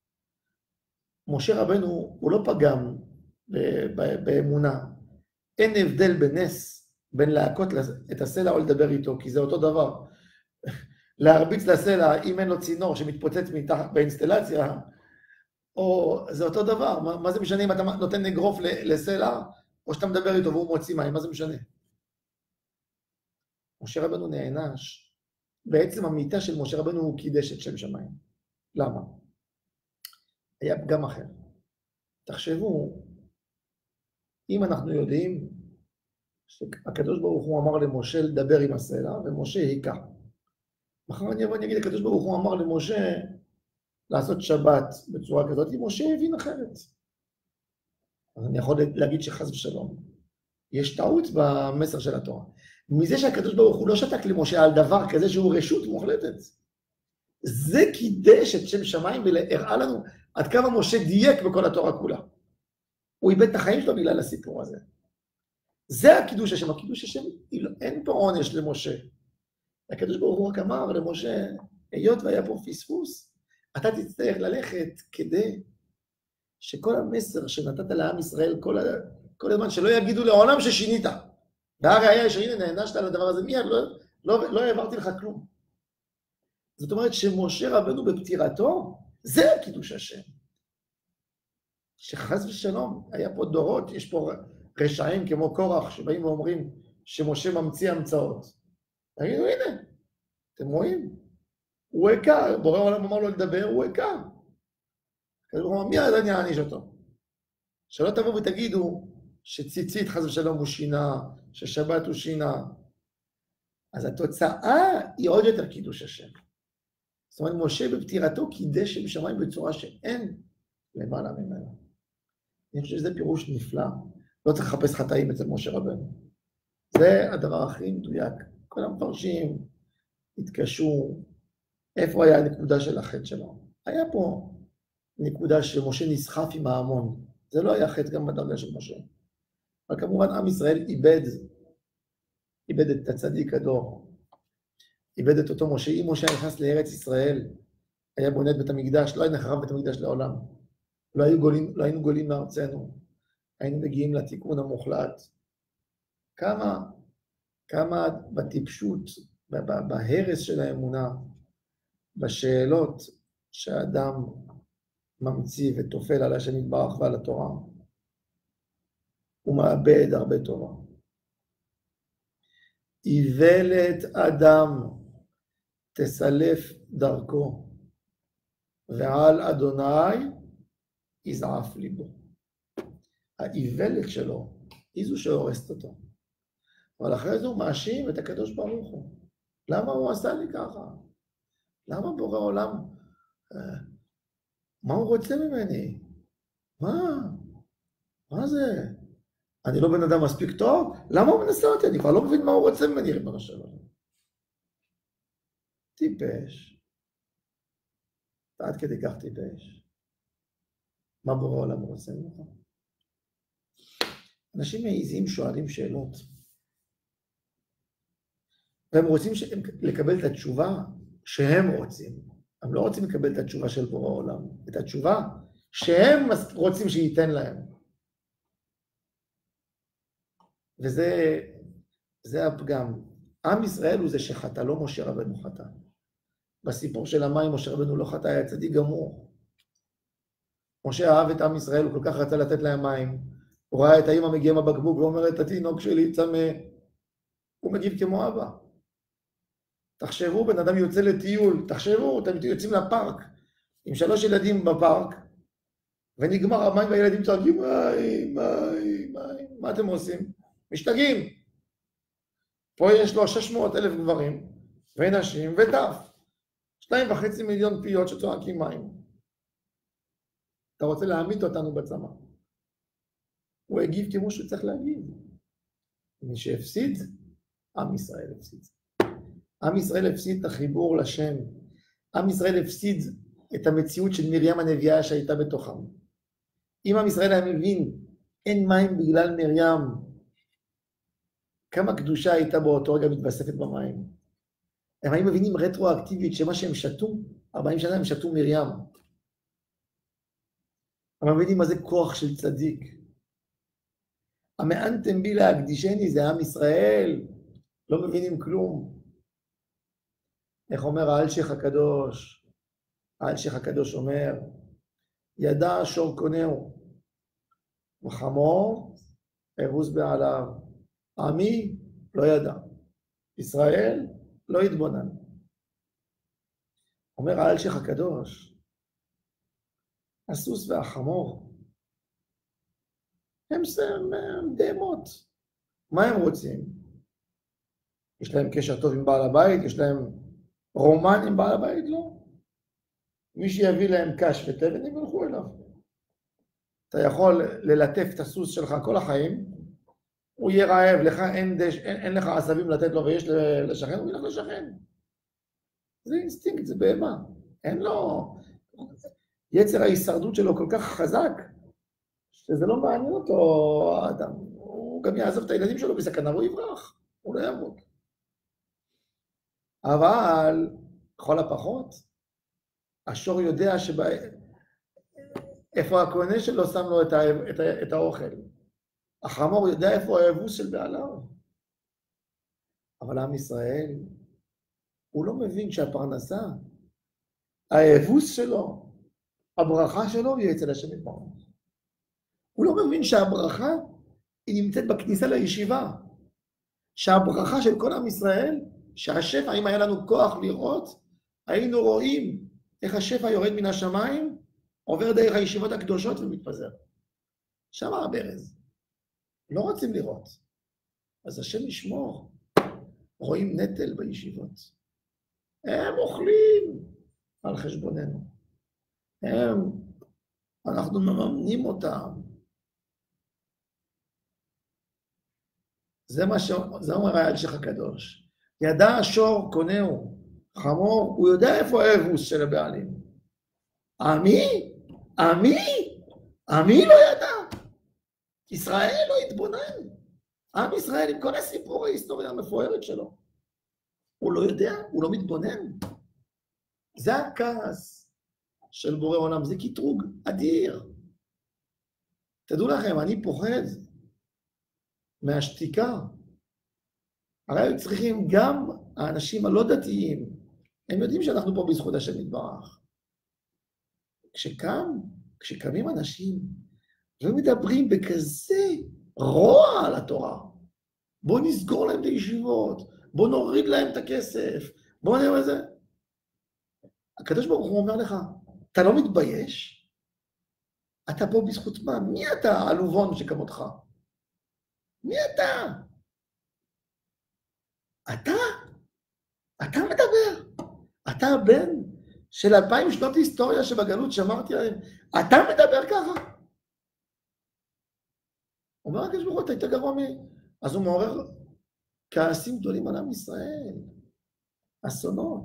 משה רבנו הוא לא פגם באמונה. אין הבדל בנס בין להכות את הסלע או לדבר איתו, כי זה אותו דבר. להרביץ לסלע, אם אין לו צינור שמתפוצץ באינסטלציה, או זה אותו דבר. מה זה משנה אם אתה נותן אגרוף לסלע, או שאתה מדבר איתו והוא מוציא מים, מה זה משנה? משה רבנו נענש. בעצם המיטה של משה רבנו הוא קידש את שם שמיים. למה? היה פגם אחר. תחשבו, אם אנחנו יודעים שהקדוש ברוך הוא אמר למשה לדבר עם הסלע, ומשה היכה. מחר אני אגיד, הקדוש ברוך הוא אמר למשה לעשות שבת בצורה כזאת, אם משה הבין אחרת. אז אני יכול להגיד שחס ושלום. יש טעות במסר של התורה. מזה שהקדוש ברוך הוא לא שתק למשה על דבר כזה שהוא רשות מוחלטת. זה קידש את שם שמיים והראה לנו עד כמה משה דייק בכל התורה כולה. הוא איבד את החיים שלו בגלל הסיפור הזה. זה הקידוש השם. הקידוש השם, אין פה עונש למשה. הקדוש ברוך הוא רק אמר למשה, היות והיה פה פספוס, אתה תצטרך ללכת כדי שכל המסר שנתת לעם ישראל כל הזמן, שלא יגידו לעולם ששינית. והראיה שהנה נענשת על הדבר הזה, מיד לא העברתי לך כלום. זאת אומרת שמשה רבנו בפטירתו, זה הקידוש השם. שחס ושלום, היה פה דורות, יש פה רשעים כמו קורח, שבאים ואומרים שמשה ממציא המצאות. תגידו, הנה, אתם רואים? הוא הכה, בורא העולם אמר לו לדבר, הוא הכה. הוא אמר, מיד אני אעניש אותו. שלא תבואו ותגידו שציצית חס ושלום הוא שינה, ששבת הוא שינה. אז התוצאה היא עוד יותר קידוש השם. זאת אומרת, משה בפטירתו קידש שם שמיים בצורה שאין למעלה ממנו. אני חושב שזה פירוש נפלא. לא צריך לחפש חטאים אצל משה רבנו. זה הדבר הכי מדויק. כל המפרשים התקשו, איפה היה הנקודה של החטא שלו? היה פה נקודה שמשה נסחף עם ההמון. זה לא היה חטא גם בדרגה של משה. אבל כמובן עם ישראל איבד את הצדיק הדור. איבד את אותו משה. אם משה נכנס לארץ ישראל, היה בונה את בית המקדש, לא היה נחרב בית המקדש לעולם. לא היינו גולים מארצנו. היינו מגיעים לתיקון המוחלט. כמה בטיפשות, בהרס של האמונה, בשאלות שהאדם ממציא ותופל על השם יתברך ועל התורה, הוא מאבד הרבה תורה. איוולת אדם תסלף דרכו, ועל אדוני יזעף ליבו. האיוולת שלו היא זו שהורסת אותו. אבל אחרי זה הוא מאשים את הקדוש ברוך הוא. למה הוא עשה לי ככה? למה בורא עולם? מה הוא רוצה ממני? מה זה? אני לא בן אדם מספיק טוב? למה הוא מנסה אותי? אני כבר לא מבין מה הוא רוצה ממני, ריבונו של עולם. טיפש. עד כדי כך טיפש. מה בורא עולם רוצה ממך? אנשים מעיזים שואלים שאלות. והם רוצים לקבל את התשובה שהם רוצים. הם לא רוצים לקבל את התשובה של בורא עולם. את התשובה שהם רוצים שייתן להם. וזה הפגם. עם ישראל הוא זה שחטא, לא משה רבנו חטא. בסיפור של המים, משה רבנו לא חטא, היה צדיק גמור. משה אהב את עם ישראל, הוא כל כך רצה לתת להם מים. הוא ראה את האמא מגיעה מהבקבוק ואומרת, התינוק שלי צמא. הוא מגיב כמו אבא. תחשבו, בן אדם יוצא לטיול, תחשבו, אתם יוצאים לפארק, עם 3 ילדים בפארק, ונגמר המים והילדים צועקים, מים. מה אתם עושים? משתגעים. פה יש לו 600,000 גברים, ונשים, וטף. 2.5 מיליון פיות שצועקים מים. אתה רוצה להעמיד אותנו בצמא. הוא הגיב כמו שהוא צריך להגיב. מי שהפסיד, עם ישראל הפסיד. עם ישראל הפסיד את החיבור לשם. עם ישראל הפסיד את המציאות של מרים הנביאה שהייתה בתוכם. אם עם ישראל היה מבין, אין מים בגלל מרים, כמה קדושה הייתה באותו רגע מתווספת במים. הם היו מבינים רטרואקטיבית שמה שהם שתו, 40 שנה הם שתו מרים. הם מבינים מה זה כוח של צדיק. המענתם בי להקדישני זה עם ישראל, לא מבינים כלום. איך אומר האלשיך הקדוש? האלשיך הקדוש אומר, ידע שור קונהו, וחמור אבוס בעליו. עמי לא ידע, ישראל לא התבונן. אומר האלשיך הקדוש, הסוס והחמור, הם דמות. מה הם רוצים? יש להם קשר טוב עם בעל הבית? יש להם רומן עם בעל הבית? לא. מי שיביא להם קש ותבן, הם ילכו אליו. אתה יכול ללטף את הסוס שלך כל החיים, הוא יהיה רעב, לך אין לך עשבים לתת לו ויש לשכן, הוא ילך לשכן. זה אינסטינקט, זה בהמה. אין לו... יצר ההישרדות שלו כל כך חזק, שזה לא מעניין אותו האדם. הוא גם יעזוב את הילדים שלו בסכנה, והוא יברח, הוא לא ימות. אבל, לכל הפחות, השור יודע איפה הקונה שלו שם לו את האוכל. החמור יודע איפה האבוס של בעליו. אבל עם ישראל, הוא לא מבין שהפרנסה, האבוס שלו, הברכה שלו היא אצל השם יתברך. הוא לא מבין שהברכה היא נמצאת בכניסה לישיבה. שהברכה של כל עם ישראל שהשפע, אם היה לנו כוח לראות, היינו רואים איך השפע יורד מן השמיים, עובר דרך הישיבות הקדושות ומתפזר. שם הברז. לא רוצים לראות. אז השם ישמור. רואים נטל בישיבות. הם אוכלים על חשבוננו. אנחנו מממנים אותם. זה אומר האלשיך הקדוש. ידע השור קונהו, חמור, הוא יודע איפה האבוס של הבעלים. עמי לא ידע. ישראל לא התבונן. עם ישראל עם כל הסיפור ההיסטוריה המפוארת שלו. הוא לא יודע, הוא לא מתבונן. זה הכעס של בורא עולם, זה קטרוג אדיר. תדעו לכם, אני פוחד מהשתיקה. הרי צריכים גם האנשים הלא דתיים, הם יודעים שאנחנו פה בזכות השם יתברך. כשקמים אנשים ומדברים בכזה רוע על התורה, בואו נסגור להם את הישיבות, בואו נוריד להם את הכסף, בואו נראה את זה. הקדוש ברוך הוא אומר לך, אתה לא מתבייש? אתה פה בזכות מה? מי אתה, עלובון שכמותך? מי אתה? אתה מדבר. אתה הבן של 2000 שנות היסטוריה שבגלות שמרתי עליהם. אתה מדבר ככה? אומר הקדוש ברוך הוא, אתה יותר גרוע אז הוא מעורר כעסים גדולים על עם ישראל. אסונות.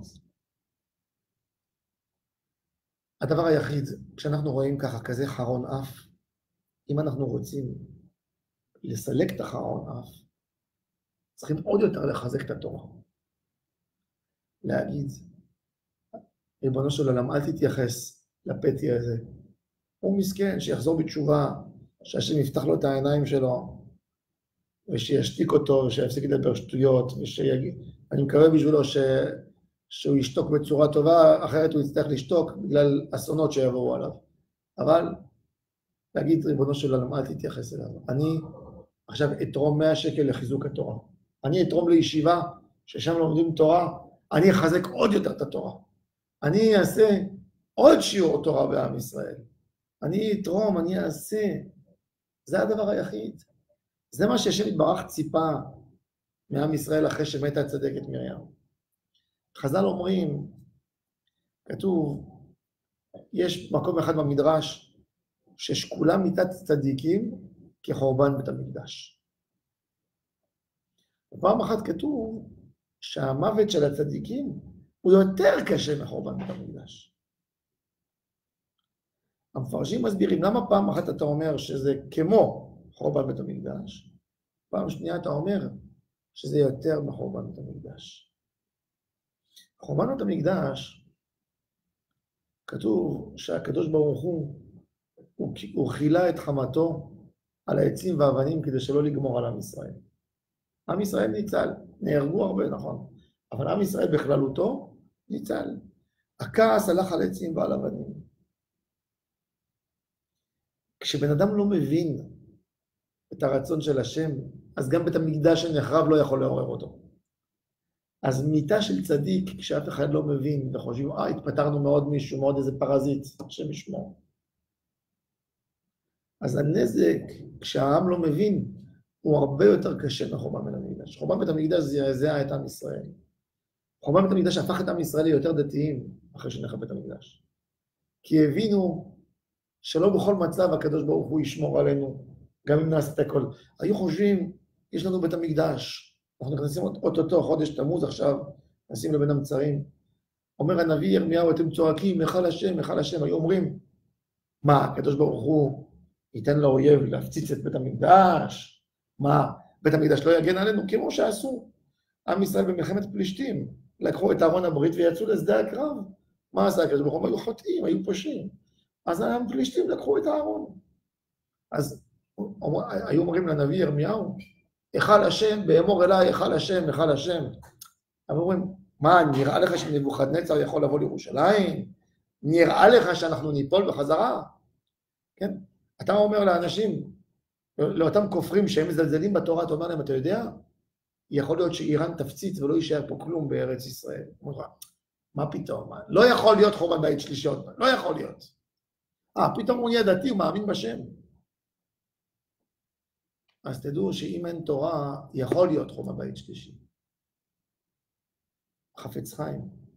הדבר היחיד, כשאנחנו רואים ככה כזה חרון אף, אם אנחנו רוצים לסלק את החרון אף, צריכים עוד יותר לחזק את התורה. להגיד, ריבונו של עולם, אל תתייחס לפתי הזה. הוא מסכן, שיחזור בתשובה, שהשם יפתח לו את העיניים שלו, ושישתיק אותו, ושיפסיק לדבר שטויות, אני מקווה בשבילו שהוא ישתוק בצורה טובה, אחרת הוא יצטרך לשתוק בגלל אסונות שיבואו עליו. אבל להגיד, ריבונו של עולם, אל תתייחס אליו. אני עכשיו אתרום 100 שקל לחיזוק התורה. אני אתרום לישיבה ששם לומדים תורה, אני אחזק עוד יותר את התורה. אני אעשה עוד שיעור תורה בעם ישראל. אני אתרום, אני אעשה. זה הדבר היחיד. זה מה שהשם יתברך ציפה מעם ישראל אחרי שמתה הצדקת מרים. חז"ל אומרים, כתוב, יש מקום אחד במדרש, ששקולה מיתת צדיקים כחורבן בית המקדש. ופעם אחת כתוב שהמוות של הצדיקים הוא יותר קשה מחורבן בית המקדש. המפרשים מסבירים, למה פעם אחת אתה אומר שזה כמו חורבן בית המקדש, פעם שנייה אתה אומר שזה יותר מחורבן בית המקדש. חורבן בית המקדש, כתוב שהקדוש ברוך הוא חילה את חמתו על העצים והאבנים כדי שלא לגמור על עם ישראל. עם ישראל ניצל, נהרגו הרבה, נכון, אבל עם ישראל בכללותו ניצל. הכעס הלך על עצים ועל אבנים. כשבן אדם לא מבין את הרצון של השם, אז גם בית המקדש שנחרב לא יכול לעורר אותו. אז מיטה של צדיק, כשאף אחד לא מבין וחושבים, התפטרנו מעוד מישהו, מעוד איזה פרזיט, השם ישמור. אז הנזק, כשהעם לא מבין, הוא הרבה יותר קשה מחורבן בית המקדש. חורבן בית המקדש זעזע את עם ישראל. חורבן בית המקדש הפך את עם ישראל ליותר דתיים אחרי שנחרב בית המקדש. כי הבינו שלא בכל מצב הקדוש ברוך הוא ישמור עלינו, גם אם נעשה את הכל. היו חושבים, יש לנו בית המקדש, אנחנו נכנסים אותו חודש תמוז עכשיו, נשים לבין המצרים. אומר הנביא ירמיהו, אתם צועקים, היכל השם, היכל השם. היו אומרים, מה, הקדוש ברוך הוא ייתן לאויב להפציץ את בית המקדש? מה, בית המקדש לא יגן עלינו? כמו שעשו. עם ישראל במלחמת פלישתים, לקחו את ארון הברית ויצאו לשדה הקרב. מה עשה הקדוש ברוך הוא? היו חוטאים, היו פושעים. אז הפלישתים לקחו את הארון. אז היו אומרים לנביא ירמיהו, היכל השם, באמור אליי, היכל השם, היכל השם. הם אומרים, מה, נראה לך שנבוכדנצר יכול לבוא לירושלים? נראה לך שאנחנו ניפול בחזרה? כן? אתה אומר לאנשים, לאותם כופרים שהם מזלזלים בתורה, אתה אומר להם, אתה יודע? יכול להיות שאיראן תפציץ ולא יישאר פה כלום בארץ ישראל. מה פתאום? לא יכול להיות חורבן בית שלישי עוד פעם, לא יכול להיות. פתאום הוא נהיה דתי, הוא מאמין בשם. אז תדעו שאם אין תורה, יכול להיות חורבן בית שלישי. חפץ חיים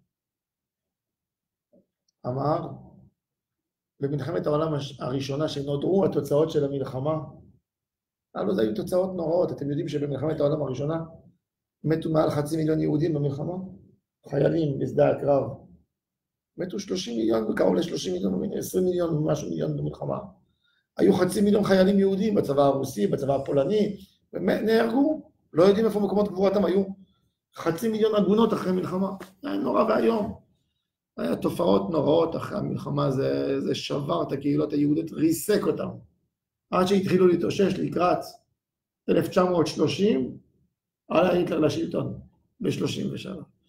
אמר, במלחמת העולם הראשונה שנודעו התוצאות של המלחמה, זה היו תוצאות נוראות. אתם יודעים שבמלחמת העולם הראשונה מתו מעל 500,000 יהודים במלחמה, חיילים בשדה הקרב. מתו 30 מיליון וקראו ל-30 מיליון, 20 מיליון ומשהו מיליון במלחמה. היו 500,000 חיילים יהודים בצבא הרוסי, בצבא הפולני, נהרגו, לא יודעים איפה מקומות קבורתם היו. 500,000 עגונות אחרי מלחמה, זה היה נורא והיום. היה תופעות נוראות אחרי המלחמה, זה שבר את הקהילות היהודית, ריסק אותם. עד שהתחילו להתאושש לקראת 1930, עלה היטלר לשלטון, ב-37.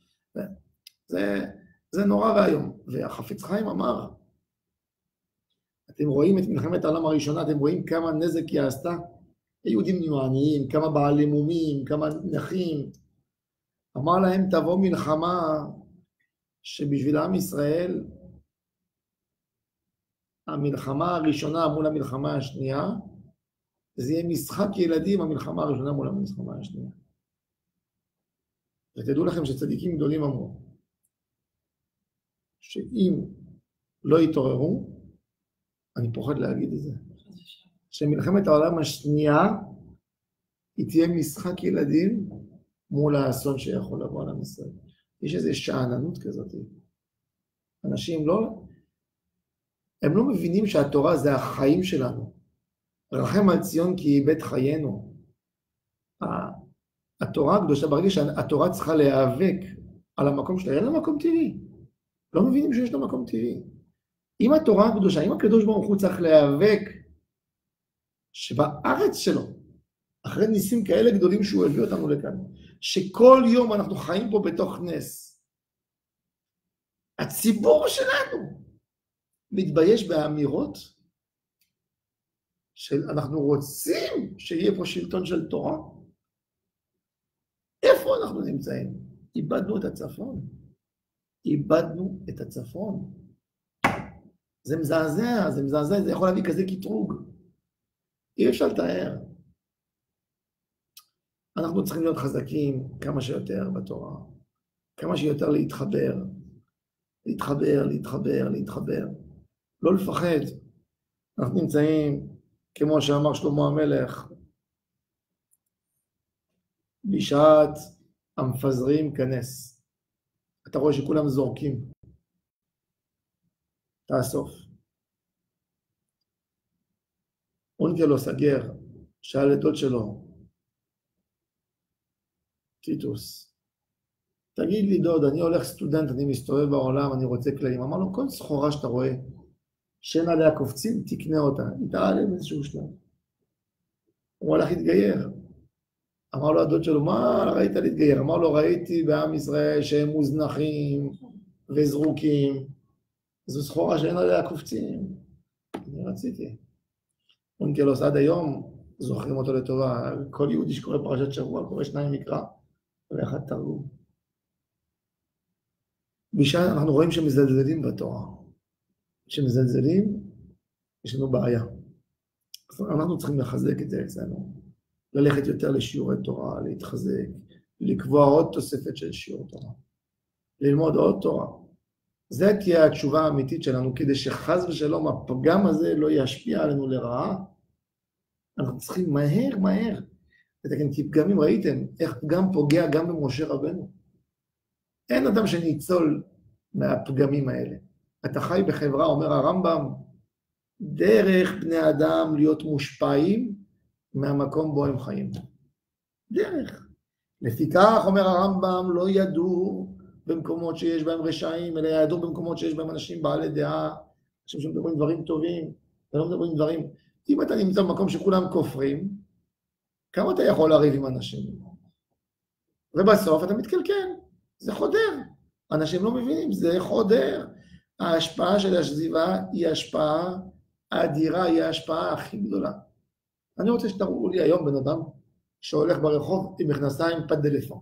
זה נורא והיום. והחפץ חיים אמר, אתם רואים את מלחמת העולם הראשונה, אתם רואים כמה נזק היא עשתה? היהודים נהיו עניים, כמה בעלי מומים, כמה נכים. אמר להם, תבוא מלחמה שבשביל עם ישראל, המלחמה הראשונה מול המלחמה השנייה, זה יהיה משחק ילדים, המלחמה הראשונה מול המלחמה השנייה. ותדעו לכם שצדיקים גדולים אמרו, שאם לא יתעוררו, אני פוחד להגיד את זה, שמלחמת העולם השנייה, היא תהיה משחק ילדים מול האסון שיכול לבוא על עם ישראל. יש איזו שעננות כזאת. אנשים הם לא מבינים שהתורה זה החיים שלנו. רחם על ציון כי היא בית חיינו. התורה הקדושה, ברגע שהתורה צריכה להיאבק על המקום שלה, אין לה מקום טבעי. לא מבינים שיש לה מקום טבעי. אם התורה הקדושה, אם הקדוש ברוך הוא צריך להיאבק שבארץ שלו, אחרי ניסים כאלה גדולים שהוא הביא אותנו לכאן, שכל יום אנחנו חיים פה בתוך נס, הציבור שלנו מתבייש באמירות של אנחנו רוצים שיהיה פה שלטון של תורה. איפה אנחנו נמצאים? איבדנו את הצפון. איבדנו את הצפון. זה מזעזע, זה מזעזע, זה יכול להביא כזה קטרוג. אי אפשר לתאר. אנחנו צריכים להיות חזקים כמה שיותר בתורה. כמה שיותר להתחבר. להתחבר, להתחבר, להתחבר. לא לפחד. אנחנו נמצאים, כמו שאמר שלמה המלך, בשעת המפזרים כנס. אתה רואה שכולם זורקים. תאסוף. אונקלוס הגר, שאל את דוד שלו, טיטוס, תגיד לי דוד, אני הולך סטודנט, אני מסתובב בעולם, אני רוצה כללים. אמר לו, כל סחורה שאתה רואה, שאין עליה קופצים, תקנה אותה. יתעלם איזשהו שלב. הוא הלך להתגייר. אמר לו הדוד שלו, מה ראית להתגייר? אמר לו, ראיתי בעם ישראל שהם מוזנחים וזרוקים. זו סחורה שאין עליה קופצים. אני רציתי. אונקלוס עד היום זוכרים אותו לטובה. כל יהודי שקורא פרשת שבוע, קורא 2 מקרא, ואחד תרגום. בשעה אנחנו רואים שמזלזלים בתורה. כשמזלזלים, יש לנו בעיה. אנחנו צריכים לחזק את זה אצלנו. ללכת יותר לשיעורי תורה, להתחזק, לקבוע עוד תוספת של שיעור תורה. ללמוד עוד תורה. זה תהיה התשובה האמיתית שלנו, כדי שחז ושלום הפגם הזה לא ישפיע עלינו לרעה. אנחנו צריכים מהר, לתקן, כי פגמים ראיתם, איך גם פוגע גם במשה רבנו. אין אדם שניצול מהפגמים האלה. אתה חי בחברה, אומר הרמב"ם, דרך בני אדם להיות מושפעים מהמקום בו הם חיים. דרך. לפיכך, אומר הרמב"ם, לא ידעו במקומות שיש בהם רשעים, אלא ידעו במקומות שיש בהם אנשים בעלי דעה, אנשים שמדברים דברים טובים, ולא מדברים דברים. אם אתה נמצא במקום שכולם כופרים, כמה אתה יכול לריב עם אנשים? ובסוף אתה מתקלקל, זה חודר. אנשים לא מבינים, זה חודר. ההשפעה של השזיבה היא השפעה אדירה, היא ההשפעה הכי גדולה. אני רוצה שתראו לי היום בן אדם שהולך ברחוב עם מכנסיים פד דלפון.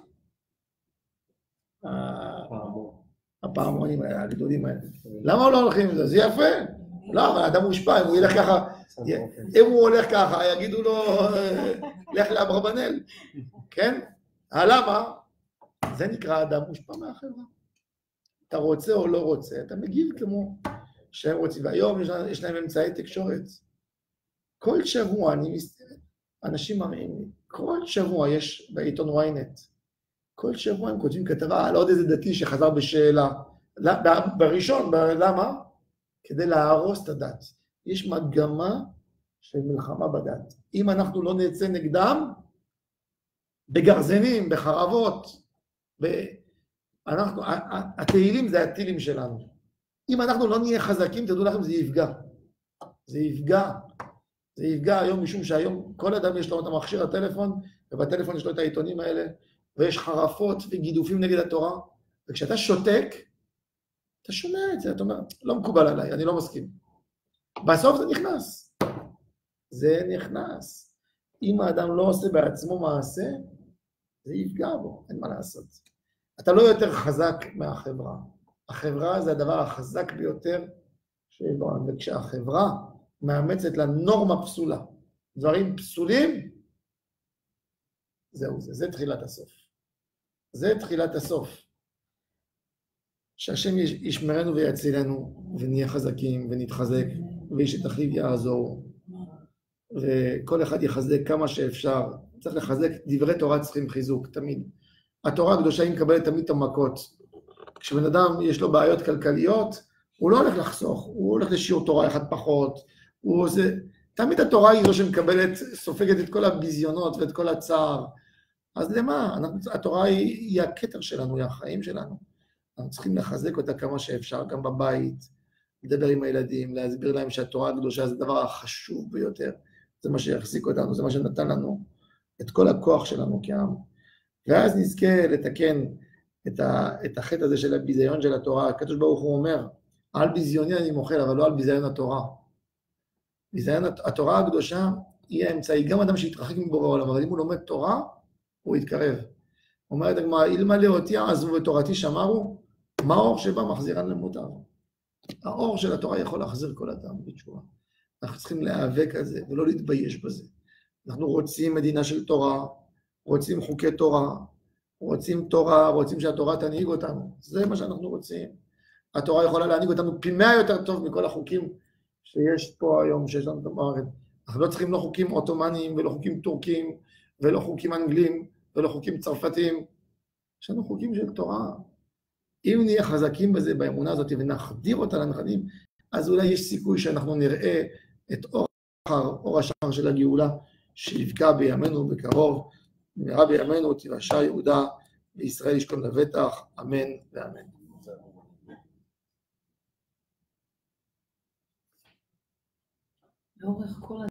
הפעמונים הגדולים האלה. למה לא הולכים עם זה? זה יפה. לא, אבל האדם מושפע, אם הוא ילך ככה, אם הוא הולך ככה, יגידו לו, לך לאברבנאל. כן? למה? זה נקרא אדם מושפע מהחברה. אתה רוצה או לא רוצה, אתה מגיב כמו שהם רוצים. והיום יש להם אמצעי תקשורת. כל שבוע, אנשים מראים לי, כל שבוע יש בעיתון ynet, כל שבוע הם כותבים כתבה על עוד איזה דתי שחזר בשאלה. בראשון, למה? כדי להרוס את הדת. יש מגמה של מלחמה בדת. אם אנחנו לא נצא נגדם, בגרזנים, בחרבות, התהילים זה הטילים שלנו. אם אנחנו לא נהיה חזקים, תדעו לכם, זה יפגע. זה יפגע. זה יפגע היום, משום שהיום כל אדם יש לו את המכשיר הטלפון, ובטלפון יש לו את העיתונים האלה, ויש חרפות וגידופים נגד התורה, וכשאתה שותק, אתה שומע את זה, אתה אומר, לא מקובל עליי, אני לא מסכים. בסוף זה נכנס. זה נכנס. אם האדם לא עושה בעצמו מעשה, זה יפגע בו, אין מה לעשות. אתה לא יותר חזק מהחברה. החברה זה הדבר החזק ביותר שבו, וכשהחברה מאמצת לנורמה פסולה, דברים פסולים, זהו זה, זה תחילת הסוף. זה תחילת הסוף. שהשם ישמרנו ויצילנו, ונהיה חזקים ונתחזק, ואיש את אחיו יעזור, וכל אחד יחזק כמה שאפשר. צריך לחזק, דברי תורה צריכים חיזוק, תמיד. התורה הקדושה היא מקבלת תמיד את המכות. כשבן אדם יש לו בעיות כלכליות, הוא לא הולך לחסוך, הוא הולך לשיעור תורה אחד פחות, הוא עושה... תמיד התורה היא זו שמקבלת, סופגת את כל הביזיונות ואת כל הצער. אז למה? התורה היא הכתר שלנו, היא החיים שלנו. אנחנו צריכים לחזק אותה כמה שאפשר, גם בבית, לדבר עם הילדים, להסביר להם שהתורה הקדושה זה הדבר החשוב ביותר. זה מה שיחזיק אותנו, זה מה שנתן לנו את כל הכוח שלנו כעם. ואז נזכה לתקן את החטא הזה של הביזיון של התורה. הקדוש ברוך הוא אומר, על ביזיוני אני מוחל, אבל לא על ביזיון התורה. ביזיון התורה הקדושה היא האמצעי, גם אדם שיתרחק מבורא העולם, אבל אם הוא לומד תורה, הוא יתקרב. אומרת הגמרא, אלמלא אותי עזבו ותורתי שמרו, מה האור שבא מחזירן למוטב. האור של התורה יכול להחזיר כל אדם בתשובה. אנחנו צריכים להיאבק על זה ולא להתבייש בזה. אנחנו רוצים מדינה של תורה, רוצים חוקי תורה, רוצים שהתורה תנהיג אותנו. זה מה שאנחנו רוצים. התורה יכולה להנהיג אותנו פי 100 יותר טוב מכל החוקים שיש פה היום, שיש לנו במערכת. אנחנו לא צריכים לא חוקים עות'מאניים ולא חוקים טורקים ולא חוקים אנגלים ולא חוקים צרפתיים. יש לנו חוקים של תורה. אם נהיה חזקים בזה, באמונה הזאת, ונחדיר אותה לנכדים, אז אולי יש סיכוי שאנחנו נראה את אור השחר של הגאולה, שיבקע בימינו בקרוב, במהרה בימינו תירשע יהודה, וישראל ישכון לבטח, אמן ואמן. לאורך כל